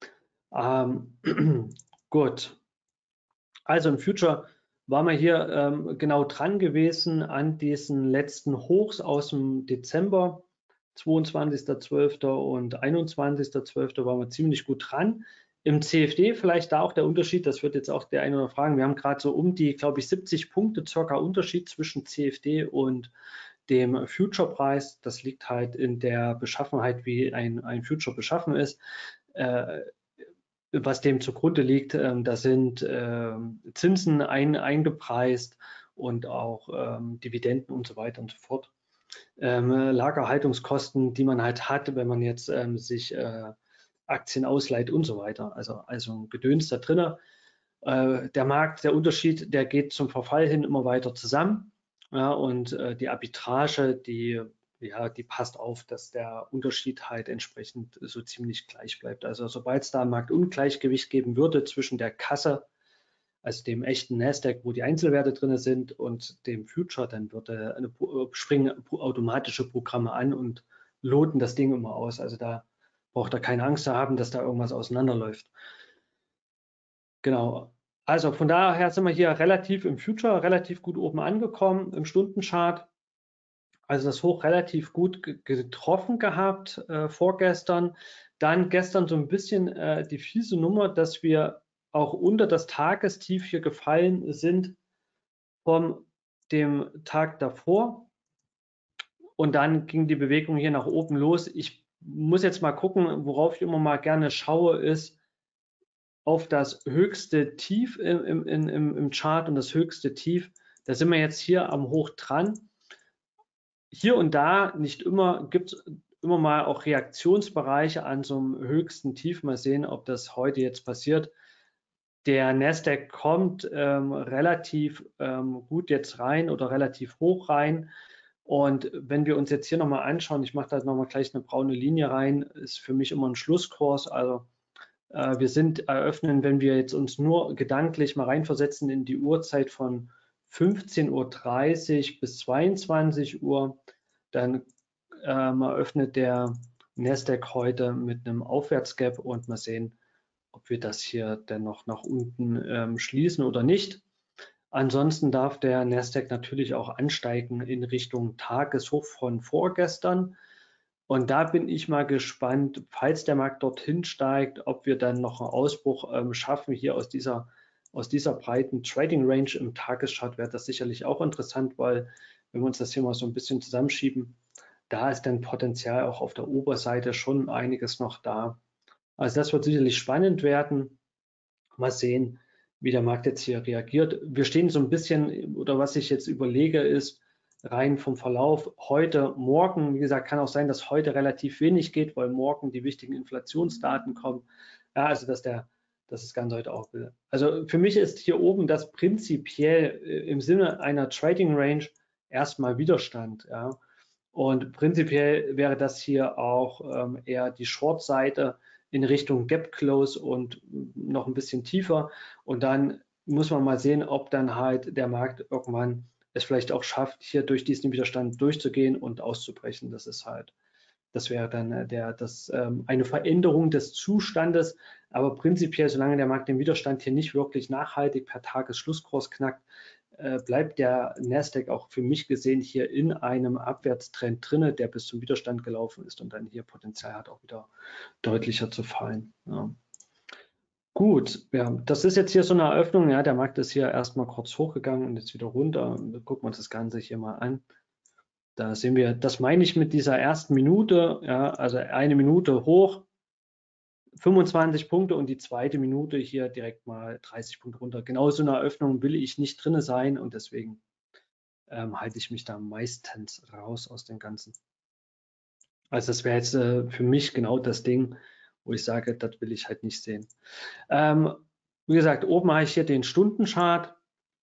Speaker 2: Gut. Also im Future waren wir hier genau dran gewesen an diesen letzten Hochs aus dem Dezember, 22.12. und 21.12. waren wir ziemlich gut dran. Im CFD vielleicht da auch der Unterschied, das wird jetzt auch der eine oder fragen, wir haben gerade so um die, glaube ich, 70 Punkte circa Unterschied zwischen CFD und dem Future-Preis. Das liegt halt in der Beschaffenheit, wie ein Future beschaffen ist. Was dem zugrunde liegt, da sind Zinsen eingepreist und auch Dividenden und so weiter und so fort. Lagerhaltungskosten, die man halt hat, wenn man jetzt sich Aktien ausleiht und so weiter. Also ein Gedöns da drin. Der Markt, der Unterschied, der geht zum Verfall hin immer weiter zusammen. Ja, und die Arbitrage, die passt auf, dass der Unterschied halt entsprechend so ziemlich gleich bleibt. Also sobald es da ein Marktungleichgewicht geben würde zwischen der Kasse, also dem echten Nasdaq, wo die Einzelwerte drin sind, und dem Future, dann springen automatische Programme an und loten das Ding immer aus. Also da braucht er keine Angst zu haben, dass da irgendwas auseinanderläuft. Genau. Also von daher sind wir hier relativ im Future, relativ gut oben angekommen im Stundenchart. Also das Hoch relativ gut getroffen gehabt vorgestern. Dann gestern so ein bisschen die fiese Nummer, dass wir auch unter das Tagestief hier gefallen sind von dem Tag davor. Und dann ging die Bewegung hier nach oben los. Ich muss jetzt mal gucken, worauf ich immer mal gerne schaue, ist auf das höchste Tief im Chart und das höchste Tief. Da sind wir jetzt hier am Hoch dran. hier und da, nicht immer, gibt es immer mal auch Reaktionsbereiche an so einem höchsten Tief. Mal sehen, ob das heute jetzt passiert. Der Nasdaq kommt relativ gut jetzt rein oder relativ hoch rein. Und wenn wir uns jetzt hier nochmal anschauen, ich mache da nochmal gleich eine braune Linie rein, ist für mich immer ein Schlusskurs. Also wir sind eröffnen, wenn wir jetzt uns nur gedanklich mal reinversetzen in die Uhrzeit von 15:30 Uhr bis 22 Uhr, dann eröffnet der Nasdaq heute mit einem Aufwärtsgap und mal sehen, ob wir das hier dennoch nach unten schließen oder nicht. Ansonsten darf der Nasdaq natürlich auch ansteigen in Richtung Tageshoch von vorgestern. Und da bin ich mal gespannt, falls der Markt dorthin steigt, ob wir dann noch einen Ausbruch schaffen hier aus dieser breiten Trading Range im Tageschart. Wäre das sicherlich auch interessant, weil wenn wir uns das hier mal so ein bisschen zusammenschieben, da ist dann Potenzial auch auf der Oberseite schon einiges noch da. Also das wird sicherlich spannend werden. Mal sehen, wie der Markt jetzt hier reagiert. Wir stehen so ein bisschen, oder was ich jetzt überlege, ist rein vom Verlauf heute, morgen, wie gesagt, kann auch sein, dass heute relativ wenig geht, weil morgen die wichtigen Inflationsdaten kommen. Ja, also dass das Ganze heute auch will. Also für mich ist hier oben das prinzipiell im Sinne einer Trading Range erstmal Widerstand. Ja. Und prinzipiell wäre das hier auch eher die Short-Seite in Richtung Gap Close und noch ein bisschen tiefer. Und dann muss man mal sehen, ob dann halt der Markt irgendwann es vielleicht auch schafft, hier durch diesen Widerstand durchzugehen und auszubrechen. Das wäre dann eine Veränderung des Zustandes. Aber prinzipiell, solange der Markt den Widerstand hier nicht wirklich nachhaltig per Tagesschlusskurs knackt, bleibt der Nasdaq auch für mich gesehen hier in einem Abwärtstrend drinne, der bis zum Widerstand gelaufen ist und dann hier Potenzial hat, auch wieder deutlicher zu fallen. Ja. Gut, ja, das ist jetzt hier so eine Eröffnung. Ja, der Markt ist hier erstmal kurz hochgegangen und jetzt wieder runter. Wir gucken uns das Ganze hier mal an. Da sehen wir, das meine ich mit dieser ersten Minute, ja, also eine Minute hoch, 25 Punkte und die zweite Minute hier direkt mal 30 Punkte runter. Genau so eine Eröffnung will ich nicht drin sein und deswegen halte ich mich da meistens raus aus dem Ganzen. Also das wäre jetzt für mich genau das Ding, wo ich sage, das will ich halt nicht sehen. Wie gesagt, oben habe ich hier den Stundenchart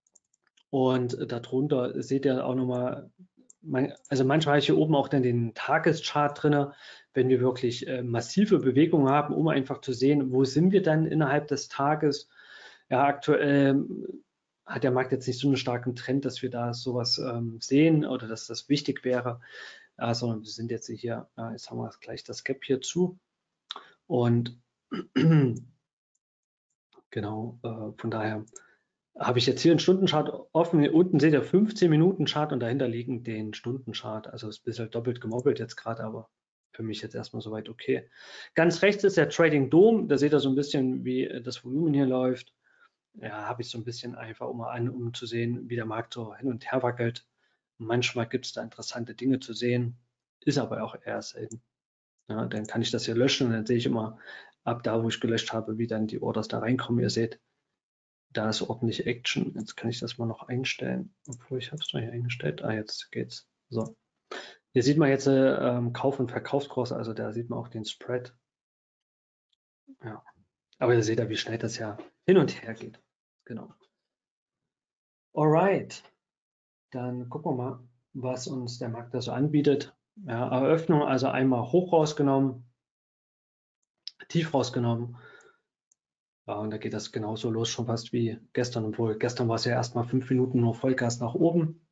Speaker 2: und darunter seht ihr auch nochmal, also manchmal habe ich hier oben auch dann den Tageschart drin, wenn wir wirklich massive Bewegungen haben, um einfach zu sehen, wo sind wir dann innerhalb des Tages. Ja, aktuell hat der Markt jetzt nicht so einen starken Trend, dass wir da sowas sehen oder dass das wichtig wäre, sondern wir sind jetzt hier, jetzt haben wir gleich das Gap hier zu und genau, von daher habe ich jetzt hier einen Stundenchart offen. Hier unten seht ihr 15-Minuten-Chart und dahinter liegen den Stundenchart. Also ist ein bisschen doppelt gemoppelt jetzt gerade, aber für mich jetzt erstmal soweit okay. Ganz rechts ist der Trading Dome. Da seht ihr so ein bisschen, wie das Volumen hier läuft. Ja, habe ich so ein bisschen einfach um zu sehen, wie der Markt so hin und her wackelt. Manchmal gibt es da interessante Dinge zu sehen, ist aber auch eher selten. Ja, dann kann ich das hier löschen und dann sehe ich immer ab da, wo ich gelöscht habe, wie dann die Orders da reinkommen. Ihr seht, da ist ordentlich Action. Jetzt kann ich das mal noch einstellen. Obwohl ich habe es noch hier eingestellt. Jetzt geht's. So. Hier sieht man jetzt Kauf- und Verkaufskurs, also da sieht man auch den Spread. Ja. Aber ihr seht ja, wie schnell das ja hin und her geht. Genau. Alright. Dann gucken wir mal, was uns der Markt da so anbietet. Ja, Eröffnung also einmal hoch rausgenommen, tief rausgenommen. Ja, und da geht das genauso los schon fast wie gestern, obwohl gestern war es ja erstmal 5 Minuten nur Vollgas nach oben.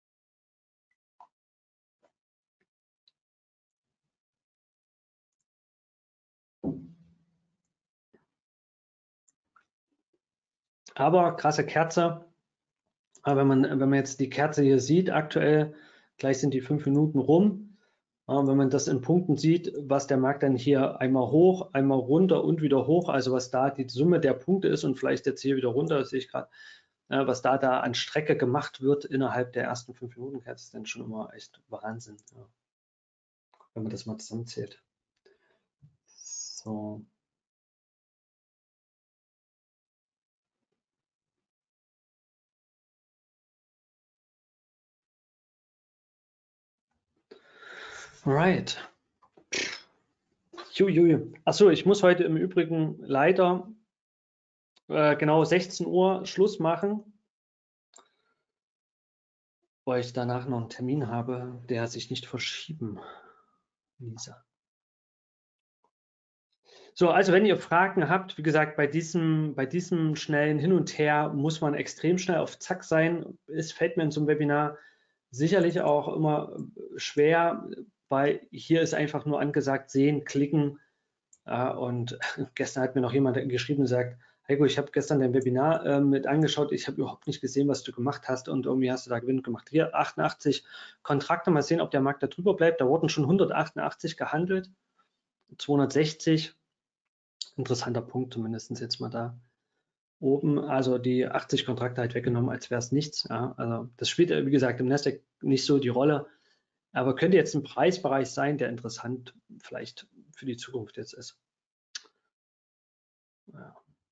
Speaker 2: Aber krasse Kerze. Aber wenn man jetzt die Kerze hier sieht, aktuell, gleich sind die 5 Minuten rum. Wenn man das in Punkten sieht, was der Markt dann hier einmal hoch, einmal runter und wieder hoch, also was da die Summe der Punkte ist und vielleicht jetzt hier wieder runter, das sehe ich gerade, was da an Strecke gemacht wird innerhalb der ersten 5 Minuten, das ist dann schon immer echt Wahnsinn, ja, wenn man das mal zusammenzählt. So. Alright. Achso, ich muss heute im Übrigen leider genau 16 Uhr Schluss machen, weil ich danach noch einen Termin habe, der sich nicht verschieben ließe. So, also wenn ihr Fragen habt, wie gesagt, bei diesem schnellen Hin und Her muss man extrem schnell auf Zack sein. Es fällt mir in so einem Webinar sicherlich auch immer schwer, weil hier ist einfach nur angesagt, sehen, klicken. Und gestern hat mir noch jemand geschrieben und gesagt, Heiko, ich habe gestern dein Webinar mit angeschaut, ich habe überhaupt nicht gesehen, was du gemacht hast und irgendwie hast du da Gewinn gemacht. Hier 88 Kontrakte, mal sehen, ob der Markt da drüber bleibt. Da wurden schon 188 gehandelt, 260. Interessanter Punkt, zumindest jetzt mal da oben. Also die 80 Kontrakte halt weggenommen, als wäre es nichts. Ja, also das spielt, wie gesagt, im Nasdaq nicht so die Rolle, aber könnte jetzt ein Preisbereich sein, der interessant vielleicht für die Zukunft jetzt ist. Ja.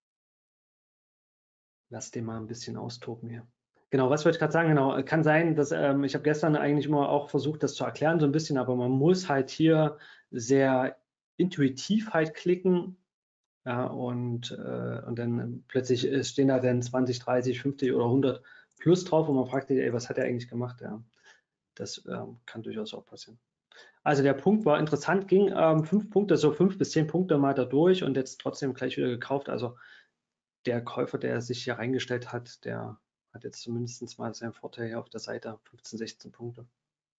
Speaker 2: Lass den mal ein bisschen austoben hier. Genau, was wollte ich gerade sagen? Genau, kann sein, dass ich habe gestern eigentlich immer auch versucht, das zu erklären so ein bisschen, aber man muss halt hier sehr intuitiv halt klicken. Ja, und dann plötzlich stehen da dann 20, 30, 50 oder 100 plus drauf und man fragt sich, ey, was hat er eigentlich gemacht? Ja, das kann durchaus auch passieren. Also der Punkt war interessant, ging 5 Punkte, so 5 bis 10 Punkte mal da durch und jetzt trotzdem gleich wieder gekauft. Also der Käufer, der sich hier reingestellt hat, der hat jetzt zumindest mal seinen Vorteil hier auf der Seite, 15, 16 Punkte.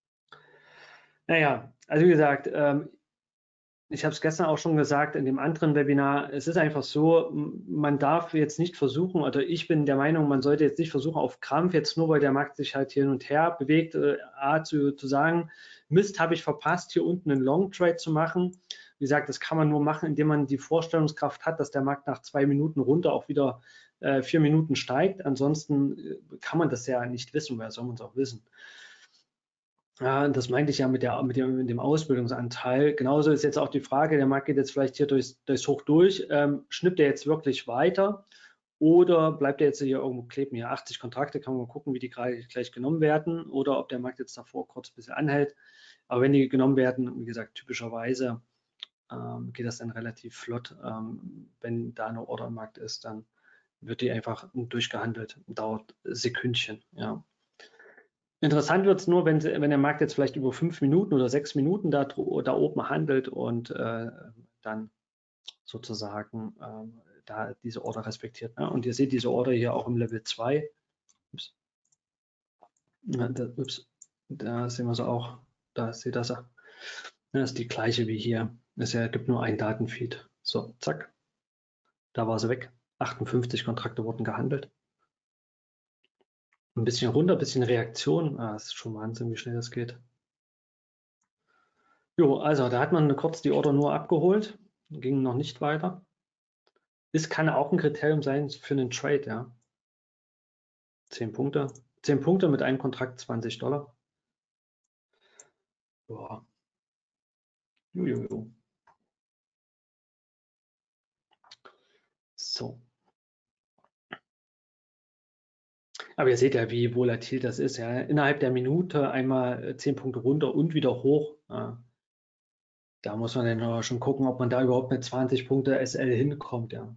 Speaker 2: Naja, also wie gesagt, ich habe es gestern auch schon gesagt in dem anderen Webinar, es ist einfach so, man darf jetzt nicht versuchen, oder ich bin der Meinung, man sollte jetzt nicht versuchen, auf Krampf jetzt nur, weil der Markt sich halt hier hin und her bewegt, zu sagen, Mist, habe ich verpasst, hier unten einen Long Trade zu machen. Wie gesagt, das kann man nur machen, indem man die Vorstellungskraft hat, dass der Markt nach 2 Minuten runter auch wieder 4 Minuten steigt. Ansonsten kann man das ja nicht wissen, woher soll man es auch wissen. Ja, das meinte ich ja mit dem Ausbildungsanteil. Genauso ist jetzt auch die Frage, der Markt geht jetzt vielleicht hier durchs Hoch durch, schnippt er jetzt wirklich weiter oder bleibt er jetzt hier irgendwo kleben? Hier 80 Kontrakte, kann man mal gucken, wie die gleich genommen werden oder ob der Markt jetzt davor kurz ein bisschen anhält. Aber wenn die genommen werden, wie gesagt, typischerweise geht das dann relativ flott. Wenn da eine Order im Markt ist, dann wird die einfach durchgehandelt, dauert Sekündchen, ja. Interessant wird es nur, wenn der Markt jetzt vielleicht über 5 Minuten oder 6 Minuten da oben handelt und dann sozusagen da diese Order respektiert. Ne? Und ihr seht diese Order hier auch im Level 2. Ups. Ja, da sehen wir sie auch. Da seht ihr sie. Das ist die gleiche wie hier. Es gibt nur ein Datenfeed. So, zack. Da war sie weg. 58 Kontrakte wurden gehandelt. Ein bisschen runter, ein bisschen Reaktion. Das ist schon Wahnsinn, wie schnell das geht. Jo, also da hat man kurz die Order nur abgeholt, ging noch nicht weiter. Das kann auch ein Kriterium sein für einen Trade, ja. 10 Punkte. 10 Punkte mit einem Kontrakt, $20. Boah. Jo. So. Aber ihr seht ja, wie volatil das ist. Ja. Innerhalb der Minute einmal 10 Punkte runter und wieder hoch. Ja. Da muss man dann schon gucken, ob man da überhaupt mit 20 Punkte SL hinkommt. Ja.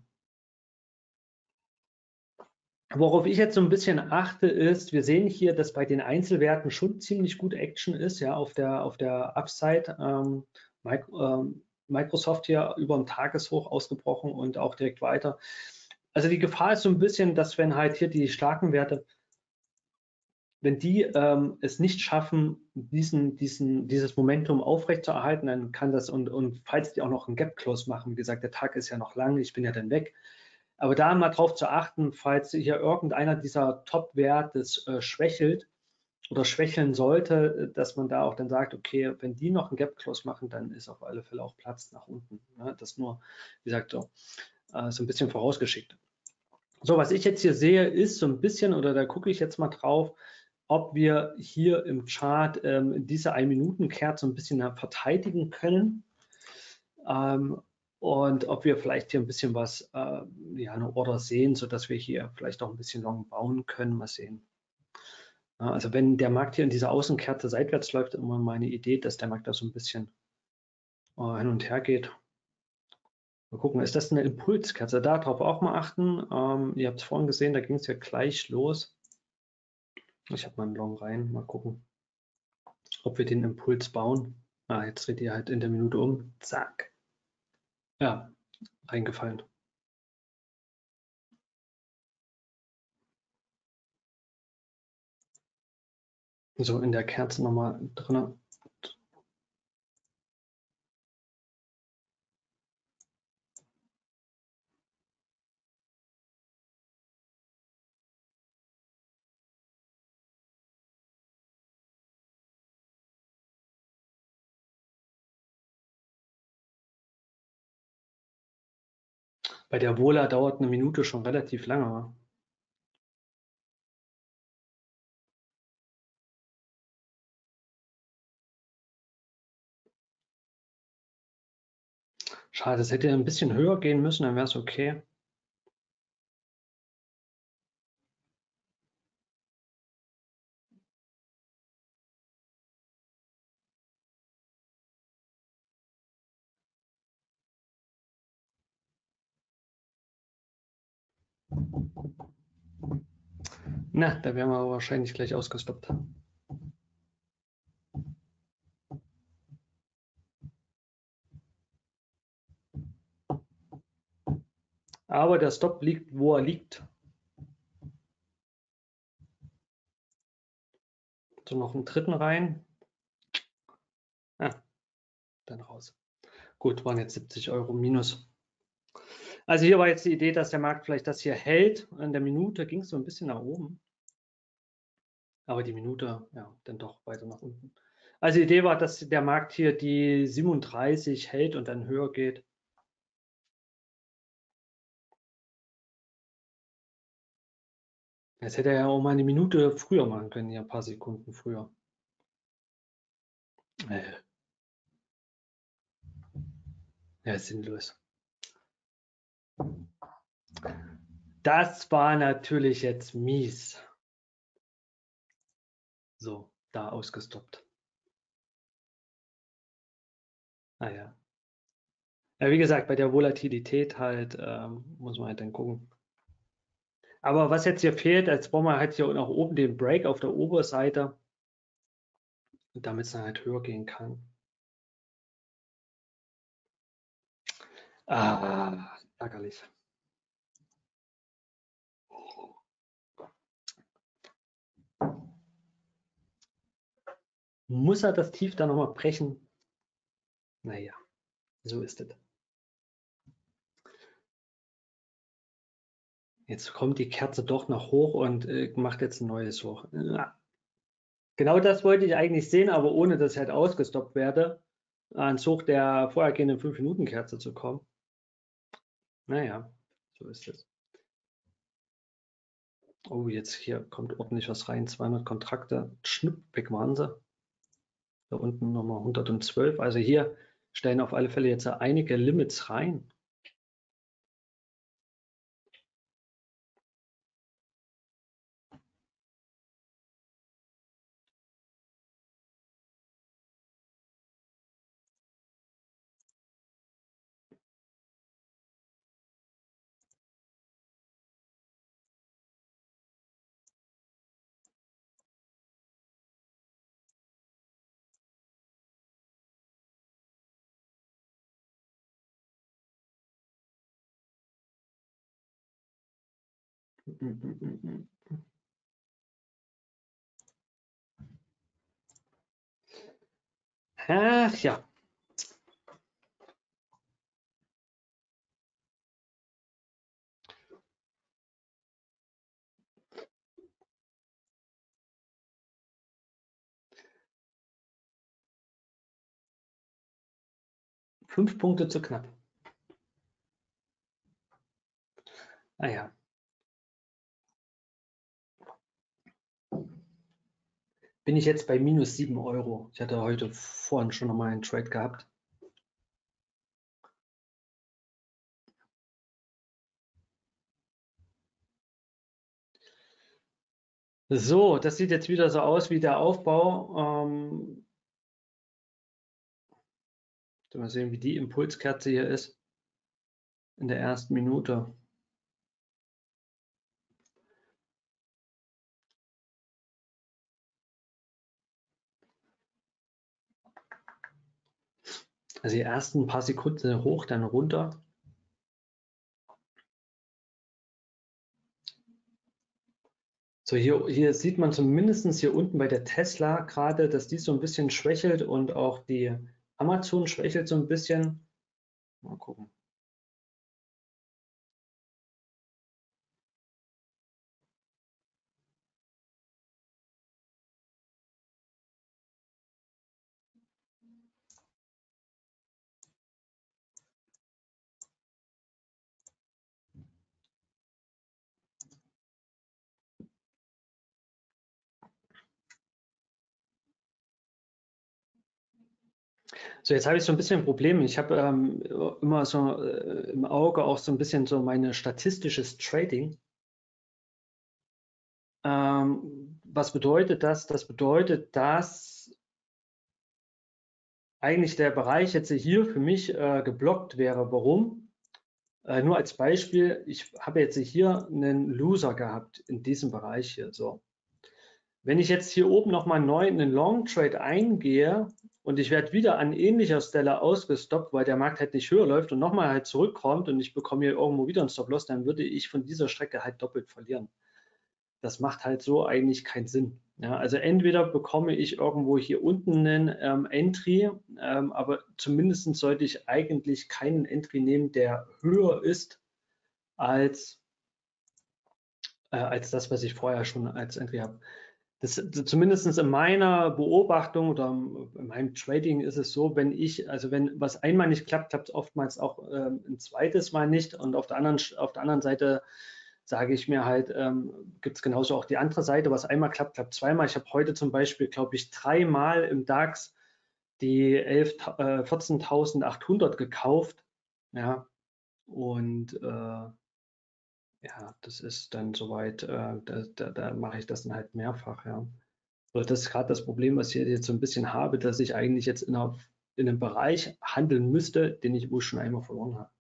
Speaker 2: Worauf ich jetzt so ein bisschen achte, ist, wir sehen hier, dass bei den Einzelwerten schon ziemlich gut Action ist, ja, auf der Upside. Microsoft hier über dem Tageshoch ausgebrochen und auch direkt weiter. Also die Gefahr ist so ein bisschen, dass wenn halt hier die starken Werte, wenn die es nicht schaffen, dieses Momentum aufrechtzuerhalten, dann kann das und falls die auch noch einen Gap Close machen, wie gesagt, der Tag ist ja noch lang, ich bin ja dann weg. Aber da mal drauf zu achten, falls hier irgendeiner dieser Top-Werte schwächelt oder schwächeln sollte, dass man da auch dann sagt, okay, wenn die noch einen Gap Close machen, dann ist auf alle Fälle auch Platz nach unten. Ne? Das nur, wie gesagt, so ein bisschen vorausgeschickt. So, was ich jetzt hier sehe, ist so ein bisschen, oder da gucke ich jetzt mal drauf, ob wir hier im Chart diese 1-Minuten-Kerze ein bisschen verteidigen können. Und ob wir vielleicht hier ein bisschen was, eine Order sehen, sodass wir hier vielleicht auch ein bisschen long bauen können. Mal sehen. Ja, also wenn der Markt hier in dieser Außenkerze seitwärts läuft, immer meine Idee, dass der Markt da so ein bisschen hin und her geht. Mal gucken, ist das eine Impulskerze? Darauf auch mal achten. Ihr habt es vorhin gesehen, da ging es ja gleich los. Ich habe mal einen Long rein, mal gucken, ob wir den Impuls bauen. Jetzt dreht ihr halt in der Minute um. Zack. Ja, reingefallen. So in der Kerze nochmal drin. Bei der Vola dauert eine Minute schon relativ lange. Schade, es hätte ein bisschen höher gehen müssen, dann wäre es okay. Na, da wären wir aber wahrscheinlich gleich ausgestoppt. Aber der Stop liegt, wo er liegt. So, noch einen dritten rein. Dann raus. Gut, waren jetzt 70 Euro minus. Also hier war jetzt die Idee, dass der Markt vielleicht das hier hält. In der Minute ging es so ein bisschen nach oben. Aber die Minute, ja, dann doch weiter nach unten. Also die Idee war, dass der Markt hier die 37 hält und dann höher geht. Jetzt hätte er ja auch mal eine Minute früher machen können, ja, ein paar Sekunden früher. Ja, sinnlos. Das war natürlich jetzt mies. So, da ausgestoppt. Naja. Ja, wie gesagt, bei der Volatilität halt muss man halt dann gucken. Aber was jetzt hier fehlt, jetzt brauchen wir halt hier nach oben den Break auf der Oberseite, damit es dann halt höher gehen kann. Ärgerlich. Muss er das Tief dann nochmal brechen? Naja, so ist es. Jetzt kommt die Kerze doch noch hoch und macht jetzt ein neues hoch. Ja. Genau das wollte ich eigentlich sehen, aber ohne dass ich halt ausgestoppt werde, ans Hoch der vorhergehenden 5-Minuten-Kerze zu kommen. Naja, so ist es. Oh, jetzt hier kommt ordentlich was rein. 200 Kontrakte. Schnupp, weg waren sie. Da unten nochmal 112. Also hier stellen auf alle Fälle jetzt einige Limits rein. Ach ja. Fünf Punkte zu knapp. Naja. Bin ich jetzt bei minus 7 Euro. Ich hatte heute vorhin schon nochmal einen Trade gehabt. So, das sieht jetzt wieder so aus wie der Aufbau. Mal sehen, wie die Impulskerze hier ist in der ersten Minute. Also die ersten paar Sekunden hoch, dann runter. So, hier sieht man zumindest hier unten bei der Tesla gerade, dass die so ein bisschen schwächelt und auch die Amazon schwächelt so ein bisschen. Mal gucken. So, jetzt habe ich so ein bisschen ein Problem. Ich habe immer so im Auge auch so ein bisschen so meine statistisches Trading. Was bedeutet das? Das bedeutet, dass eigentlich der Bereich jetzt hier für mich geblockt wäre. Warum? Nur als Beispiel, ich habe jetzt hier einen Loser gehabt in diesem Bereich hier. So. Wenn ich jetzt hier oben nochmal neu in einen Long Trade eingehe und ich werde wieder an ähnlicher Stelle ausgestoppt, weil der Markt halt nicht höher läuft und nochmal halt zurückkommt und ich bekomme hier irgendwo wieder einen Stop-Loss, dann würde ich von dieser Strecke halt doppelt verlieren. Das macht halt so eigentlich keinen Sinn. Ja, also entweder bekomme ich irgendwo hier unten einen Entry, aber zumindest sollte ich eigentlich keinen Entry nehmen, der höher ist als das, was ich vorher schon als Entry habe. Zumindest in meiner Beobachtung oder in meinem Trading ist es so, wenn was einmal nicht klappt, klappt es oftmals auch ein zweites Mal nicht. Und auf der anderen Seite sage ich mir halt, gibt es genauso auch die andere Seite, was einmal klappt, klappt zweimal. Ich habe heute zum Beispiel, glaube ich, 3-mal im DAX die 14.800 gekauft. Ja, und ja, das ist dann soweit, da mache ich das dann halt mehrfach, ja. So, das ist gerade das Problem, was ich jetzt so ein bisschen habe, dass ich eigentlich jetzt in einem Bereich handeln müsste, den ich wohl schon einmal verloren habe.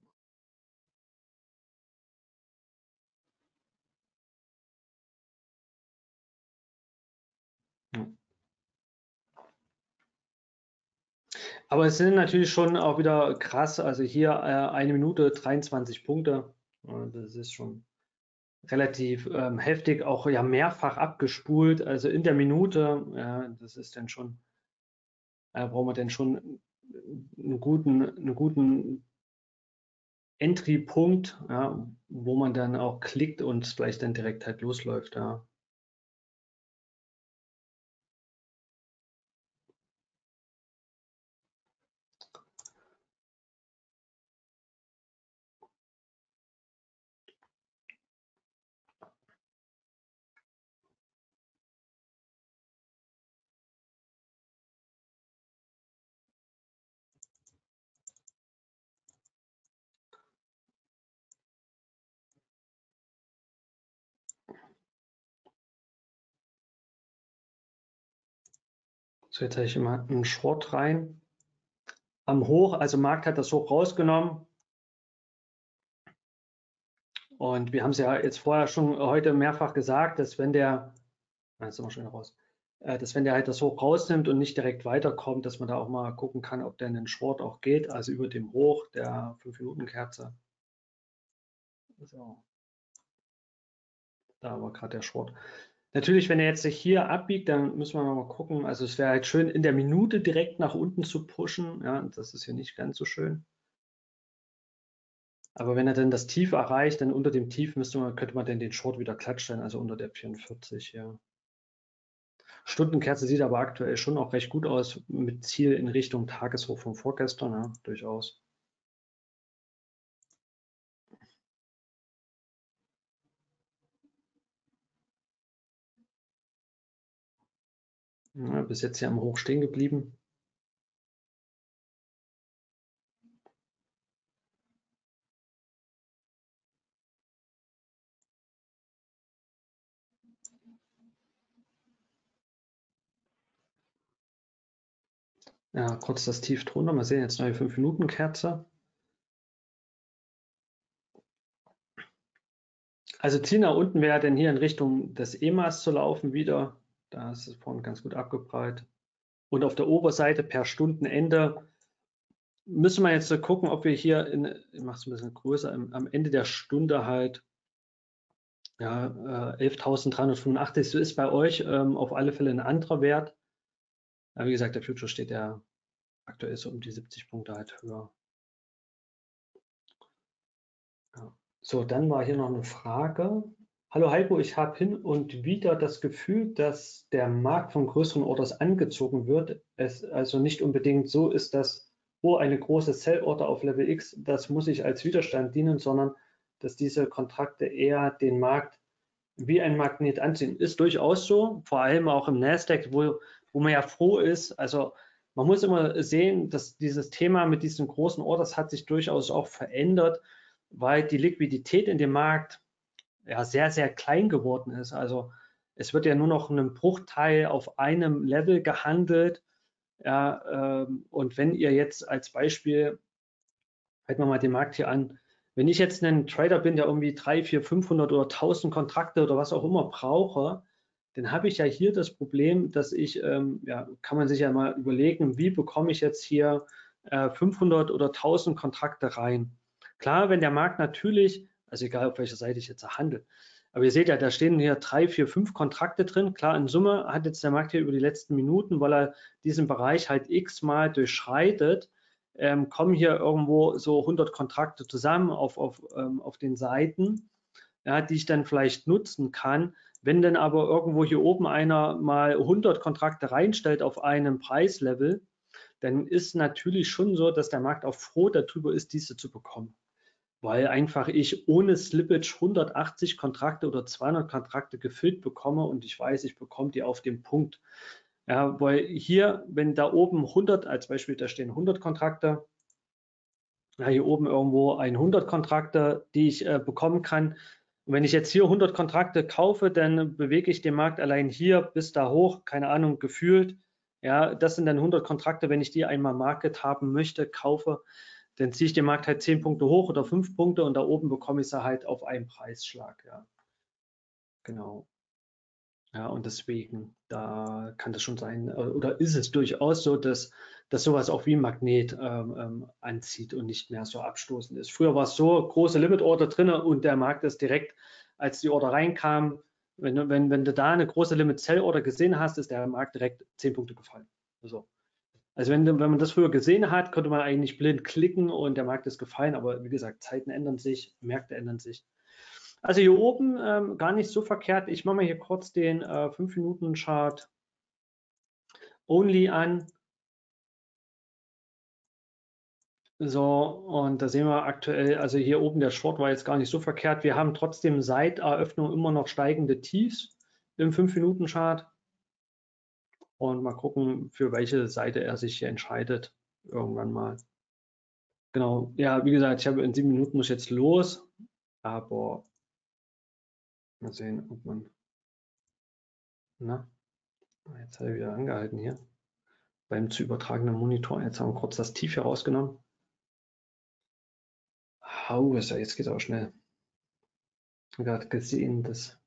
Speaker 2: Ja. Aber es sind natürlich schon auch wieder krass, also hier 1 Minute 23 Punkte. Das ist schon relativ heftig, auch ja mehrfach abgespult, also in der Minute, ja, das ist dann schon, brauchen wir dann schon einen guten Entry-Punkt, ja, wo man dann auch klickt und vielleicht dann direkt halt losläuft. Ja. So, jetzt habe ich immer einen Short rein. Am Hoch, also Markt hat das Hoch rausgenommen. Und wir haben es ja jetzt vorher schon heute mehrfach gesagt, dass wenn der, jetzt sind wir schon raus, dass wenn der halt das Hoch rausnimmt und nicht direkt weiterkommt, dass man da auch mal gucken kann, ob der in den Short auch geht, also über dem Hoch der 5-Minuten-Kerze. So, da war gerade der Short. Natürlich, wenn er jetzt sich hier abbiegt, dann müssen wir noch mal gucken. Also es wäre halt schön, in der Minute direkt nach unten zu pushen. Ja, das ist hier nicht ganz so schön. Aber wenn er dann das Tief erreicht, dann unter dem Tief könnte man dann den Short wieder klatschen, also unter der 44, ja. Stundenkerze sieht aber aktuell schon auch recht gut aus, mit Ziel in Richtung Tageshoch von vorgestern, ja, durchaus. Ja, bis jetzt hier am Hoch stehen geblieben. Ja, kurz das Tief drunter. Mal sehen, jetzt neue 5-Minuten-Kerze. Also Ziel nach unten wäre dann hier in Richtung des EMAs zu laufen wieder. Da ist es vorhin ganz gut abgeprallt. Und auf der Oberseite per Stundenende müssen wir jetzt so gucken, ob wir hier ich mache es ein bisschen größer, am Ende der Stunde halt ja, 11.385, so ist bei euch auf alle Fälle ein anderer Wert. Ja, wie gesagt, der Future steht ja aktuell so um die 70 Punkte halt höher. Ja. So, dann war hier noch eine Frage. Hallo Heiko, ich habe hin und wieder das Gefühl, dass der Markt von größeren Orders angezogen wird. Es also nicht unbedingt so ist, dass eine große Sell-Order auf Level X, das muss ich als Widerstand dienen, sondern dass diese Kontrakte eher den Markt wie ein Magnet anziehen. Ist durchaus so, vor allem auch im Nasdaq, wo man ja froh ist. Also man muss immer sehen, dass dieses Thema mit diesen großen Orders hat sich durchaus auch verändert, weil die Liquidität in dem Markt ja sehr, sehr klein geworden ist. Also es wird ja nur noch einen Bruchteil auf einem Level gehandelt. Ja, und wenn ihr jetzt als Beispiel, halten wir mal den Markt hier an, wenn ich jetzt ein Trader bin, der irgendwie 300, 400, 500 oder 1000 Kontrakte oder was auch immer brauche, dann habe ich ja hier das Problem, dass ich, ja, kann man sich ja mal überlegen, wie bekomme ich jetzt hier 500 oder 1000 Kontrakte rein. Klar, wenn der Markt natürlich, also egal auf welcher Seite ich jetzt handle, aber ihr seht ja, da stehen hier 3, 4, 5 Kontrakte drin. Klar, in Summe hat jetzt der Markt hier über die letzten Minuten, weil er diesen Bereich halt x-mal durchschreitet, kommen hier irgendwo so 100 Kontrakte zusammen auf den Seiten, ja, die ich dann vielleicht nutzen kann. Wenn dann aber irgendwo hier oben einer mal 100 Kontrakte reinstellt auf einem Preislevel, dann ist natürlich schon so, dass der Markt auch froh darüber ist, diese zu bekommen. Weil einfach ich ohne Slippage 180 Kontrakte oder 200 Kontrakte gefüllt bekomme und ich weiß, ich bekomme die auf den Punkt. Ja, weil hier, wenn da oben 100, als Beispiel, da stehen 100 Kontrakte, ja, hier oben irgendwo 100 Kontrakte, die ich bekommen kann. Und wenn ich jetzt hier 100 Kontrakte kaufe, dann bewege ich den Markt allein hier bis da hoch, keine Ahnung, gefühlt. Ja, das sind dann 100 Kontrakte, wenn ich die einmal Market haben möchte, kaufe, dann ziehe ich den Markt halt 10 Punkte hoch oder 5 Punkte und da oben bekomme ich sie halt auf einen Preisschlag. Ja, genau. Ja, und deswegen, da kann das schon sein, oder ist es durchaus so, dass sowas auch wie ein Magnet anzieht und nicht mehr so abstoßend ist. Früher war es so, große Limit-Order drin und der Markt ist direkt, als die Order reinkam, wenn du da eine große Limit-Sell-Order gesehen hast, ist der Markt direkt 10 Punkte gefallen. So. Also wenn man das früher gesehen hat, konnte man eigentlich blind klicken und der Markt ist gefallen, aber wie gesagt, Zeiten ändern sich, Märkte ändern sich. Also hier oben gar nicht so verkehrt. Ich mache mal hier kurz den 5-Minuten-Chart Only an. So, und da sehen wir aktuell, also hier oben der Short war jetzt gar nicht so verkehrt. Wir haben trotzdem seit Eröffnung immer noch steigende Tiefs im 5-Minuten-Chart. Und mal gucken, für welche Seite er sich hier entscheidet. Irgendwann mal. Genau, ja, wie gesagt, ich habe in 7 Minuten muss ich jetzt los. Aber mal sehen, ob man. Na, jetzt hat er wieder angehalten hier. Beim zu übertragenen Monitor. Jetzt haben wir kurz das Tief herausgenommen. Hau, ist ja, jetzt geht es auch schnell. Ich habe gerade gesehen, dass.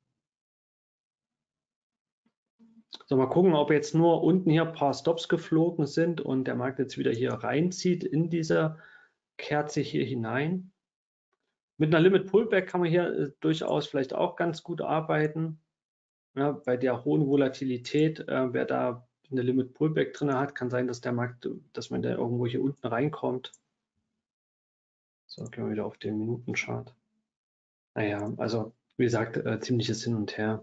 Speaker 2: So, mal gucken, ob jetzt nur unten hier ein paar Stops geflogen sind und der Markt jetzt wieder hier reinzieht in diese Kerze hier hinein. Mit einer Limit Pullback kann man hier durchaus vielleicht auch ganz gut arbeiten. Ja, bei der hohen Volatilität, wer da eine Limit Pullback drin hat, kann sein, dass der Markt, dass man da irgendwo hier unten reinkommt. So, gehen wir wieder auf den Minutenchart. Naja, also wie gesagt, ziemliches Hin und Her.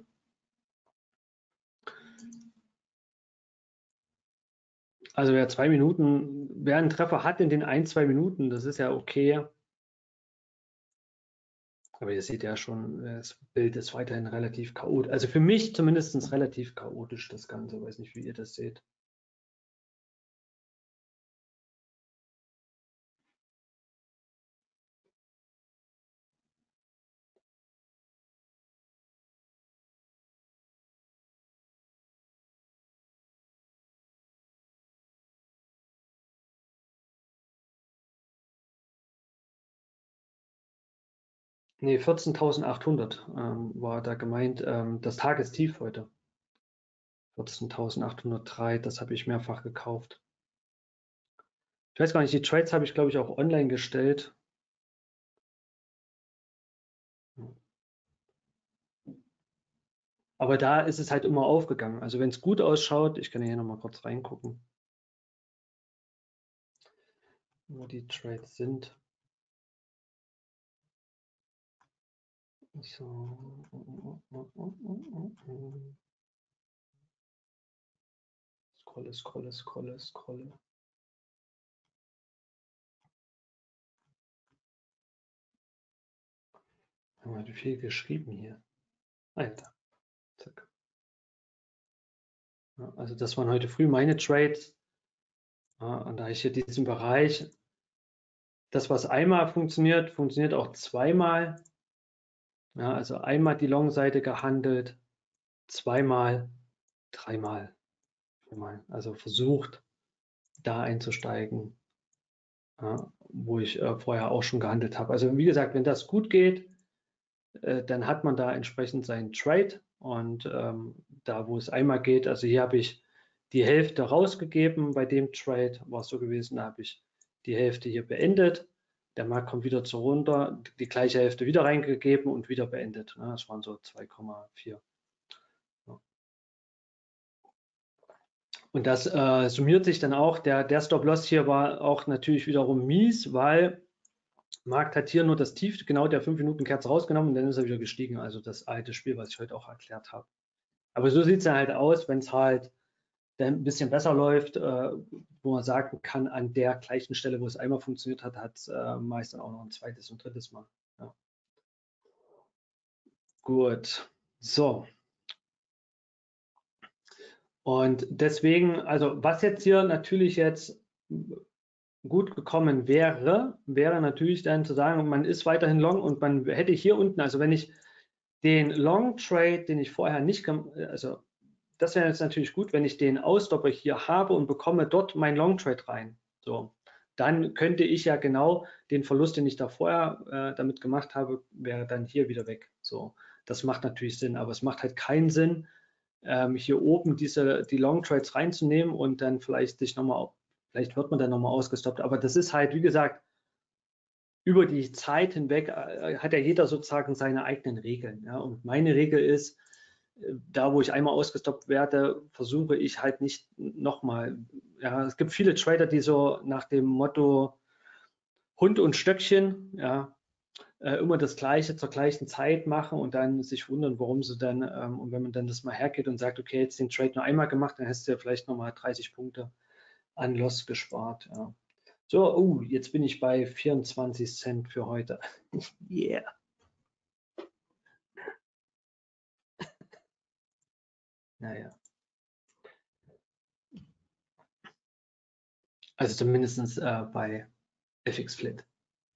Speaker 2: Also wer 2 Minuten, wer einen Treffer hat in den 1, 2 Minuten, das ist ja okay. Aber ihr seht ja schon, das Bild ist weiterhin relativ chaotisch. Also für mich zumindest relativ chaotisch, das Ganze. Ich weiß nicht, wie ihr das seht. Nee, 14.800 war da gemeint, das Tagestief heute. 14.803, das habe ich mehrfach gekauft. Ich weiß gar nicht, die Trades habe ich, glaube ich, auch online gestellt. Aber da ist es halt immer aufgegangen. Also wenn es gut ausschaut, ich kann hier nochmal kurz reingucken, wo die Trades sind. So. Scrolle. Haben wir viel geschrieben hier. Alter. Zack. Ja, also das waren heute früh meine Trades. Ja, und da ich hier diesen Bereich, das was einmal funktioniert, funktioniert auch zweimal. Ja, also einmal die Long-Seite gehandelt, zweimal, dreimal, viermal. Also versucht, da einzusteigen, ja, wo ich vorher auch schon gehandelt habe. Also wie gesagt, wenn das gut geht, dann hat man da entsprechend seinen Trade und da, wo es einmal geht, also hier habe ich die Hälfte rausgegeben, bei dem Trade war es so gewesen, da habe ich die Hälfte hier beendet, der Markt kommt wieder zu runter, die gleiche Hälfte wieder reingegeben und wieder beendet. Ne? Das waren so 2,4. Ja. Und das summiert sich dann auch, der Stop-Loss hier war auch natürlich wiederum mies, weil Markt hat hier nur das Tief genau der 5-Minuten-Kerze rausgenommen und dann ist er wieder gestiegen. Also das alte Spiel, was ich heute auch erklärt habe. Aber so sieht es dann halt aus, wenn es halt dann ein bisschen besser läuft, wo man sagen kann, an der gleichen Stelle, wo es einmal funktioniert hat, hat es meist dann auch noch ein zweites und drittes Mal. Ja. Gut, so. Und deswegen, also was jetzt hier natürlich jetzt gut gekommen wäre, wäre natürlich dann zu sagen, man ist weiterhin long und man hätte hier unten, also wenn ich den Long Trade, den ich vorher nicht, also das wäre jetzt natürlich gut, wenn ich den Ausstopper hier habe und bekomme dort mein Long Trade rein. So, dann könnte ich ja genau den Verlust, den ich da vorher damit gemacht habe, wäre dann hier wieder weg. So, das macht natürlich Sinn, aber es macht halt keinen Sinn, hier oben die Long Trades reinzunehmen und dann vielleicht vielleicht wird man dann nochmal ausgestoppt. Aber das ist halt, wie gesagt, über die Zeit hinweg hat ja jeder sozusagen seine eigenen Regeln. Ja? Und meine Regel ist, da wo ich einmal ausgestoppt werde, versuche ich halt nicht nochmal. Ja, es gibt viele Trader, die so nach dem Motto Hund und Stöckchen, ja, immer das Gleiche zur gleichen Zeit machen und dann sich wundern, warum sie dann, und wenn man dann das mal hergeht und sagt, okay, jetzt den Trade nur einmal gemacht, dann hast du ja vielleicht nochmal 30 Punkte an Loss gespart. Ja. So, jetzt bin ich bei 24 Cent für heute. Yeah. Naja. Also zumindest bei FX-Flit.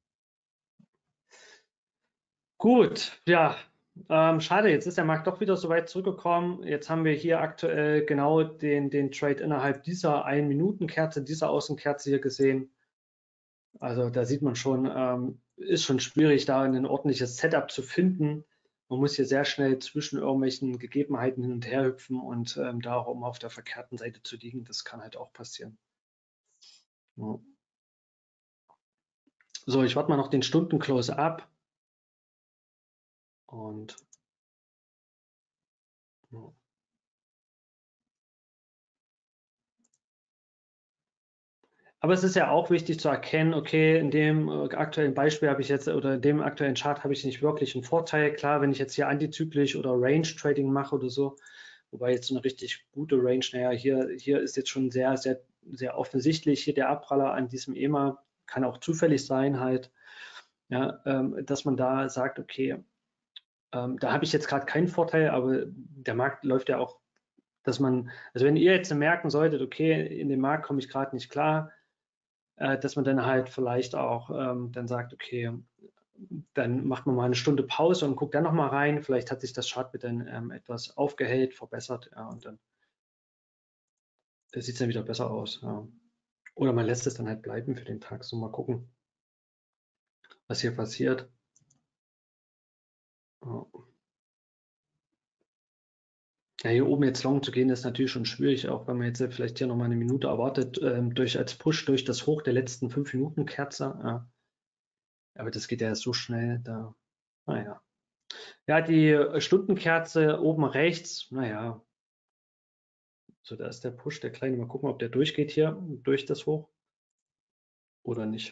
Speaker 2: Gut, ja, schade, jetzt ist der Markt doch wieder so weit zurückgekommen. Jetzt haben wir hier aktuell genau den Trade innerhalb dieser 1-Minuten-Kerze, dieser Außenkerze hier gesehen. Also da sieht man schon, ist schon schwierig, da ein ordentliches Setup zu finden. Man muss hier sehr schnell zwischen irgendwelchen Gegebenheiten hin und her hüpfen und da auch immer auf der verkehrten Seite zu liegen. Das kann halt auch passieren. Ja. So, ich warte mal noch den Stunden-Close ab. Und ja. Aber es ist ja auch wichtig zu erkennen, okay, in dem aktuellen Beispiel habe ich jetzt oder in dem aktuellen Chart habe ich nicht wirklich einen Vorteil. Klar, wenn ich jetzt hier antizyklisch oder Range Trading mache oder so, wobei jetzt so eine richtig gute Range, naja, hier ist jetzt schon sehr, sehr, sehr offensichtlich hier der Abpraller an diesem EMA, kann auch zufällig sein halt, ja, dass man da sagt, okay, da habe ich jetzt gerade keinen Vorteil, aber der Markt läuft ja auch, dass man, also wenn ihr jetzt merken solltet, okay, in dem Markt komme ich gerade nicht klar, dass man dann halt vielleicht auch dann sagt, okay, dann macht man mal eine Stunde Pause und guckt dann nochmal rein. Vielleicht hat sich das Chartbild dann etwas aufgehellt, verbessert, ja, und dann sieht es dann wieder besser aus. Ja. Oder man lässt es dann halt bleiben für den Tag. So mal gucken, was hier passiert. Ja, hier oben jetzt long zu gehen, ist natürlich schon schwierig, auch wenn man jetzt vielleicht hier nochmal eine Minute erwartet, als Push durch das Hoch der letzten 5-Minuten-Kerze. Ja. Aber das geht ja so schnell, da, naja. Ja, die Stundenkerze oben rechts, naja, so da ist der Push, der kleine. Mal gucken, ob der durchgeht hier, durch das Hoch oder nicht.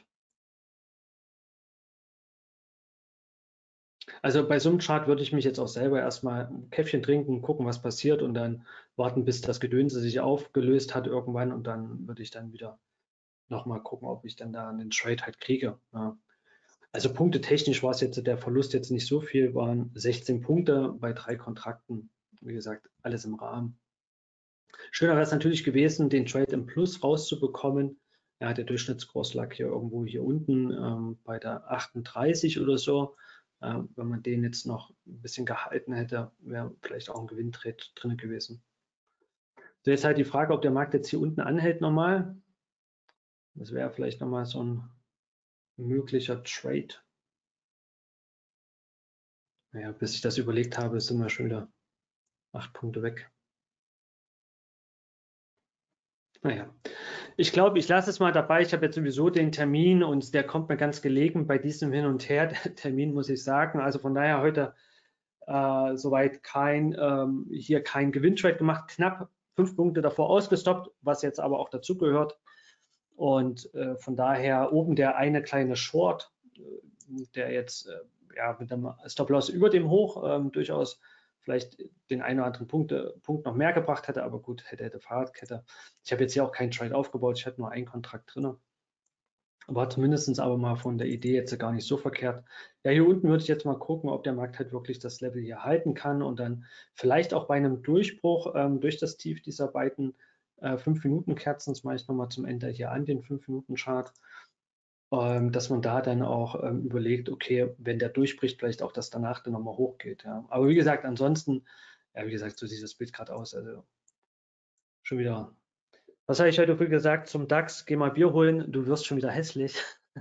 Speaker 2: Also bei so einem Chart würde ich mich jetzt auch selber erstmal ein Käffchen trinken, gucken, was passiert und dann warten, bis das Gedönse sich aufgelöst hat irgendwann und dann würde ich dann wieder nochmal gucken, ob ich dann da einen Trade halt kriege. Ja. Also punktetechnisch war es jetzt, der Verlust jetzt nicht so viel, waren 16 Punkte bei 3 Kontrakten. Wie gesagt, alles im Rahmen. Schöner wäre es natürlich gewesen, den Trade im Plus rauszubekommen. Ja, der Durchschnittskurs lag hier irgendwo hier unten bei der 38 oder so. Wenn man den jetzt noch ein bisschen gehalten hätte, wäre vielleicht auch ein Gewinntrade drin gewesen. So, jetzt halt die Frage, ob der Markt jetzt hier unten anhält nochmal. Das wäre vielleicht nochmal so ein möglicher Trade. Naja, bis ich das überlegt habe, sind wir schon wieder 8 Punkte weg. Naja, ich glaube, ich lasse es mal dabei. Ich habe jetzt sowieso den Termin und der kommt mir ganz gelegen bei diesem Hin und Her. Der Termin, muss ich sagen. Also von daher heute soweit hier kein Gewinntrade gemacht. Knapp 5 Punkte davor ausgestoppt, was jetzt aber auch dazu gehört. Und von daher oben der eine kleine Short, der jetzt ja, mit dem Stop-Loss über dem Hoch durchaus vielleicht den einen oder anderen Punkt noch mehr gebracht hätte, aber gut, hätte Fahrradkette. Ich habe jetzt hier auch keinen Trade aufgebaut, ich hatte nur einen Kontrakt drin. War zumindest aber mal von der Idee jetzt gar nicht so verkehrt. Ja, hier unten würde ich jetzt mal gucken, ob der Markt halt wirklich das Level hier halten kann und dann vielleicht auch bei einem Durchbruch durch das Tief dieser beiden 5-Minuten-Kerzen, das mache ich nochmal zum Ende hier an, den 5-Minuten-Chart, dass man da dann auch überlegt, okay, wenn der durchbricht, vielleicht auch, dass danach dann nochmal hochgeht. Ja. Aber wie gesagt, ansonsten, ja, wie gesagt, so sieht das Bild gerade aus. Also schon wieder. Was habe ich heute früh gesagt zum DAX? Geh mal Bier holen, du wirst schon wieder hässlich.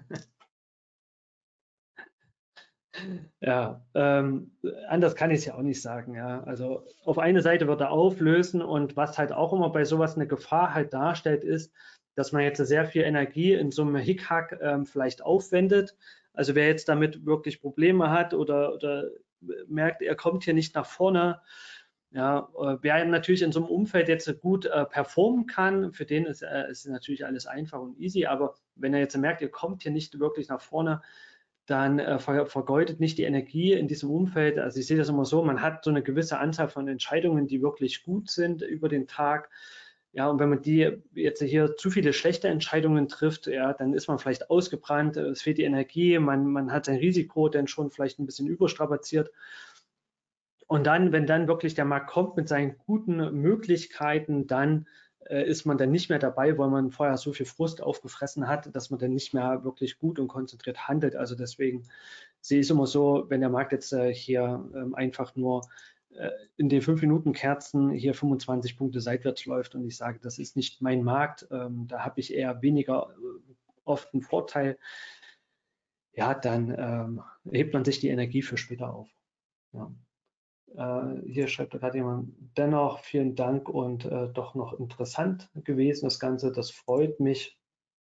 Speaker 2: Ja, anders kann ich es ja auch nicht sagen. Ja. Also auf eine Seite wird er auflösen und was halt auch immer bei sowas eine Gefahr halt darstellt, ist, dass man jetzt sehr viel Energie in so einem Hickhack vielleicht aufwendet. Also wer jetzt damit wirklich Probleme hat oder merkt, er kommt hier nicht nach vorne, ja, wer natürlich in so einem Umfeld jetzt gut performen kann, für den ist natürlich alles einfach und easy, aber wenn er jetzt merkt, ihr kommt hier nicht wirklich nach vorne, dann vergeudet nicht die Energie in diesem Umfeld. Also ich sehe das immer so, man hat so eine gewisse Anzahl von Entscheidungen, die wirklich gut sind über den Tag. Ja, und wenn man die jetzt hier zu viele schlechte Entscheidungen trifft, ja, dann ist man vielleicht ausgebrannt, es fehlt die Energie, man hat sein Risiko dann schon vielleicht ein bisschen überstrapaziert. Und dann, wenn dann wirklich der Markt kommt mit seinen guten Möglichkeiten, dann ist man dann nicht mehr dabei, weil man vorher so viel Frust aufgefressen hat, dass man dann nicht mehr wirklich gut und konzentriert handelt. Also deswegen sehe ich es immer so, wenn der Markt jetzt hier einfach nur in den 5-Minuten-Kerzen hier 25 Punkte seitwärts läuft und ich sage, das ist nicht mein Markt, da habe ich eher weniger oft einen Vorteil, ja, dann hebt man sich die Energie für später auf. Ja. Hier schreibt gerade jemand, dennoch vielen Dank und doch noch interessant gewesen das Ganze, das freut mich.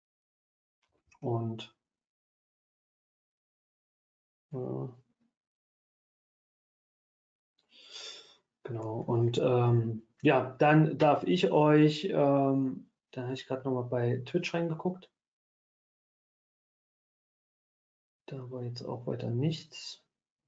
Speaker 2: Und genau, und ja, dann darf ich euch, da habe ich gerade nochmal bei Twitch reingeguckt. Da war jetzt auch weiter nichts.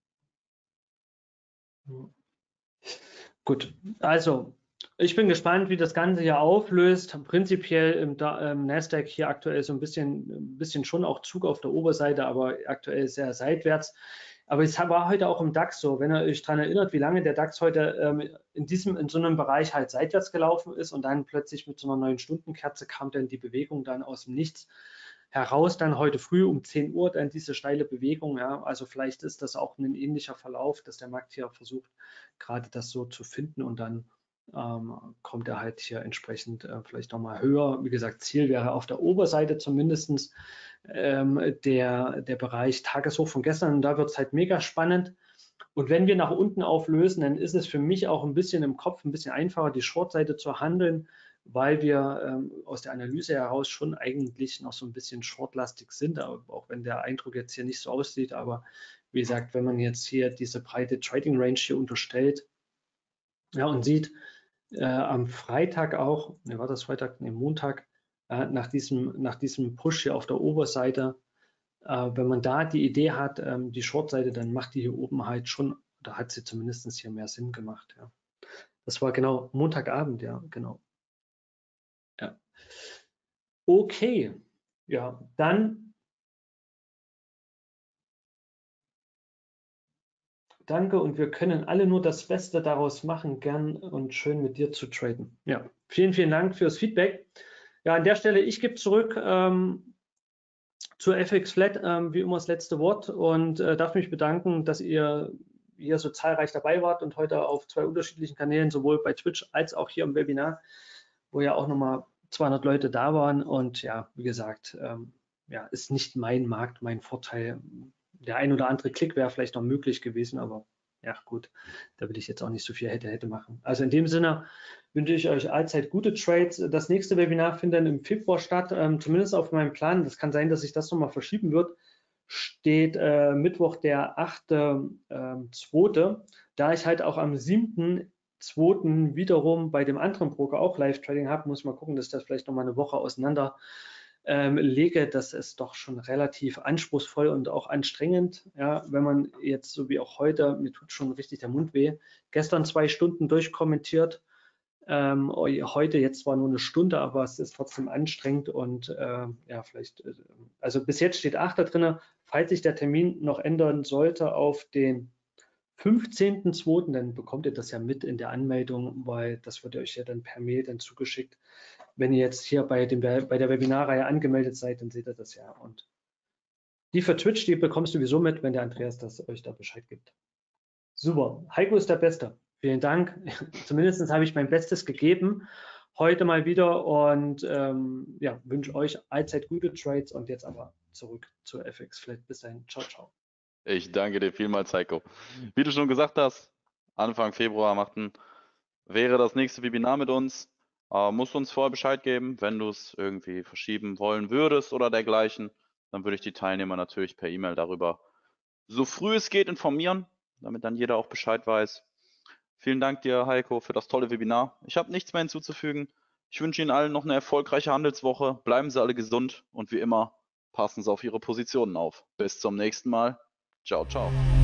Speaker 2: Gut, also ich bin gespannt, wie das Ganze hier auflöst. Prinzipiell im Nasdaq hier aktuell so ein bisschen schon auch Zug auf der Oberseite, aber aktuell sehr seitwärts. Aber es war heute auch im DAX so, wenn ihr euch daran erinnert, wie lange der DAX heute in so einem Bereich halt seitwärts gelaufen ist und dann plötzlich mit so einer neuen Stundenkerze kam dann die Bewegung dann aus dem Nichts heraus, dann heute früh um 10 Uhr dann diese steile Bewegung. Ja, also vielleicht ist das auch ein ähnlicher Verlauf, dass der Markt hier versucht, gerade das so zu finden und dann kommt er halt hier entsprechend vielleicht nochmal höher. Wie gesagt, Ziel wäre auf der Oberseite zumindest der Bereich Tageshoch von gestern und da wird es halt mega spannend. Und wenn wir nach unten auflösen, dann ist es für mich auch ein bisschen im Kopf ein bisschen einfacher, die Short-Seite zu handeln, weil wir aus der Analyse heraus schon eigentlich noch so ein bisschen shortlastig sind, auch wenn der Eindruck jetzt hier nicht so aussieht. Aber wie gesagt, wenn man jetzt hier diese breite Trading Range hier unterstellt, ja, und sieht am Freitag auch, ne, war das Freitag, ne, Montag, nach diesem Push hier auf der Oberseite, wenn man da die Idee hat, die Short-Seite, dann macht die hier oben halt schon, da hat sie zumindest hier mehr Sinn gemacht. Ja. Das war genau Montagabend, ja, genau. Ja. Okay, ja, dann danke und wir können alle nur das Beste daraus machen, gern und schön mit dir zu traden. Ja, vielen, vielen Dank fürs Feedback. Ja, an der Stelle, ich gebe zurück zur FX Flat, wie immer das letzte Wort und darf mich bedanken, dass ihr hier so zahlreich dabei wart und heute auf 2 unterschiedlichen Kanälen, sowohl bei Twitch als auch hier im Webinar, wo ja auch nochmal 200 Leute da waren. Und ja, wie gesagt, ja, ist nicht mein Markt, mein Vorteil. Der ein oder andere Klick wäre vielleicht noch möglich gewesen, aber ja, gut, da will ich jetzt auch nicht so viel hätte machen. Also in dem Sinne wünsche ich euch allzeit gute Trades. Das nächste Webinar findet dann im Februar statt, zumindest auf meinem Plan. Das kann sein, dass sich das nochmal verschieben wird. Steht Mittwoch, der 8.2. Da ich halt auch am 7.2. wiederum bei dem anderen Broker auch Live-Trading habe, muss ich mal gucken, dass ich das vielleicht nochmal eine Woche auseinander lege. Das ist doch schon relativ anspruchsvoll und auch anstrengend, ja, wenn man jetzt, so wie auch heute, mir tut schon richtig der Mund weh, gestern 2 Stunden durchkommentiert, heute jetzt zwar nur eine Stunde, aber es ist trotzdem anstrengend und ja, vielleicht, also bis jetzt steht 8 da drin, falls sich der Termin noch ändern sollte auf den 15.2., dann bekommt ihr das ja mit in der Anmeldung, weil das wird euch ja dann per Mail dann zugeschickt. Wenn ihr jetzt hier bei der Webinarreihe angemeldet seid, dann seht ihr das ja. Und die für Twitch, die bekommst du sowieso mit, wenn der Andreas das euch da Bescheid gibt. Super, Heiko ist der Beste. Vielen Dank. Zumindest habe ich mein Bestes gegeben heute mal wieder und ja, wünsche euch allzeit gute Trades und jetzt aber zurück zur FX Flat. Bis dahin, ciao, ciao.
Speaker 1: Ich danke dir vielmals, Heiko. Wie du schon gesagt hast, Anfang Februar wäre das nächste Webinar mit uns. Musst du uns vorher Bescheid geben, wenn du es irgendwie verschieben wollen würdest oder dergleichen. Dann würde ich die Teilnehmer natürlich per E-Mail darüber so früh es geht informieren, damit dann jeder auch Bescheid weiß. Vielen Dank dir, Heiko, für das tolle Webinar. Ich habe nichts mehr hinzuzufügen. Ich wünsche Ihnen allen noch eine erfolgreiche Handelswoche. Bleiben Sie alle gesund und wie immer, passen Sie auf Ihre Positionen auf. Bis zum nächsten Mal. Ciao, ciao.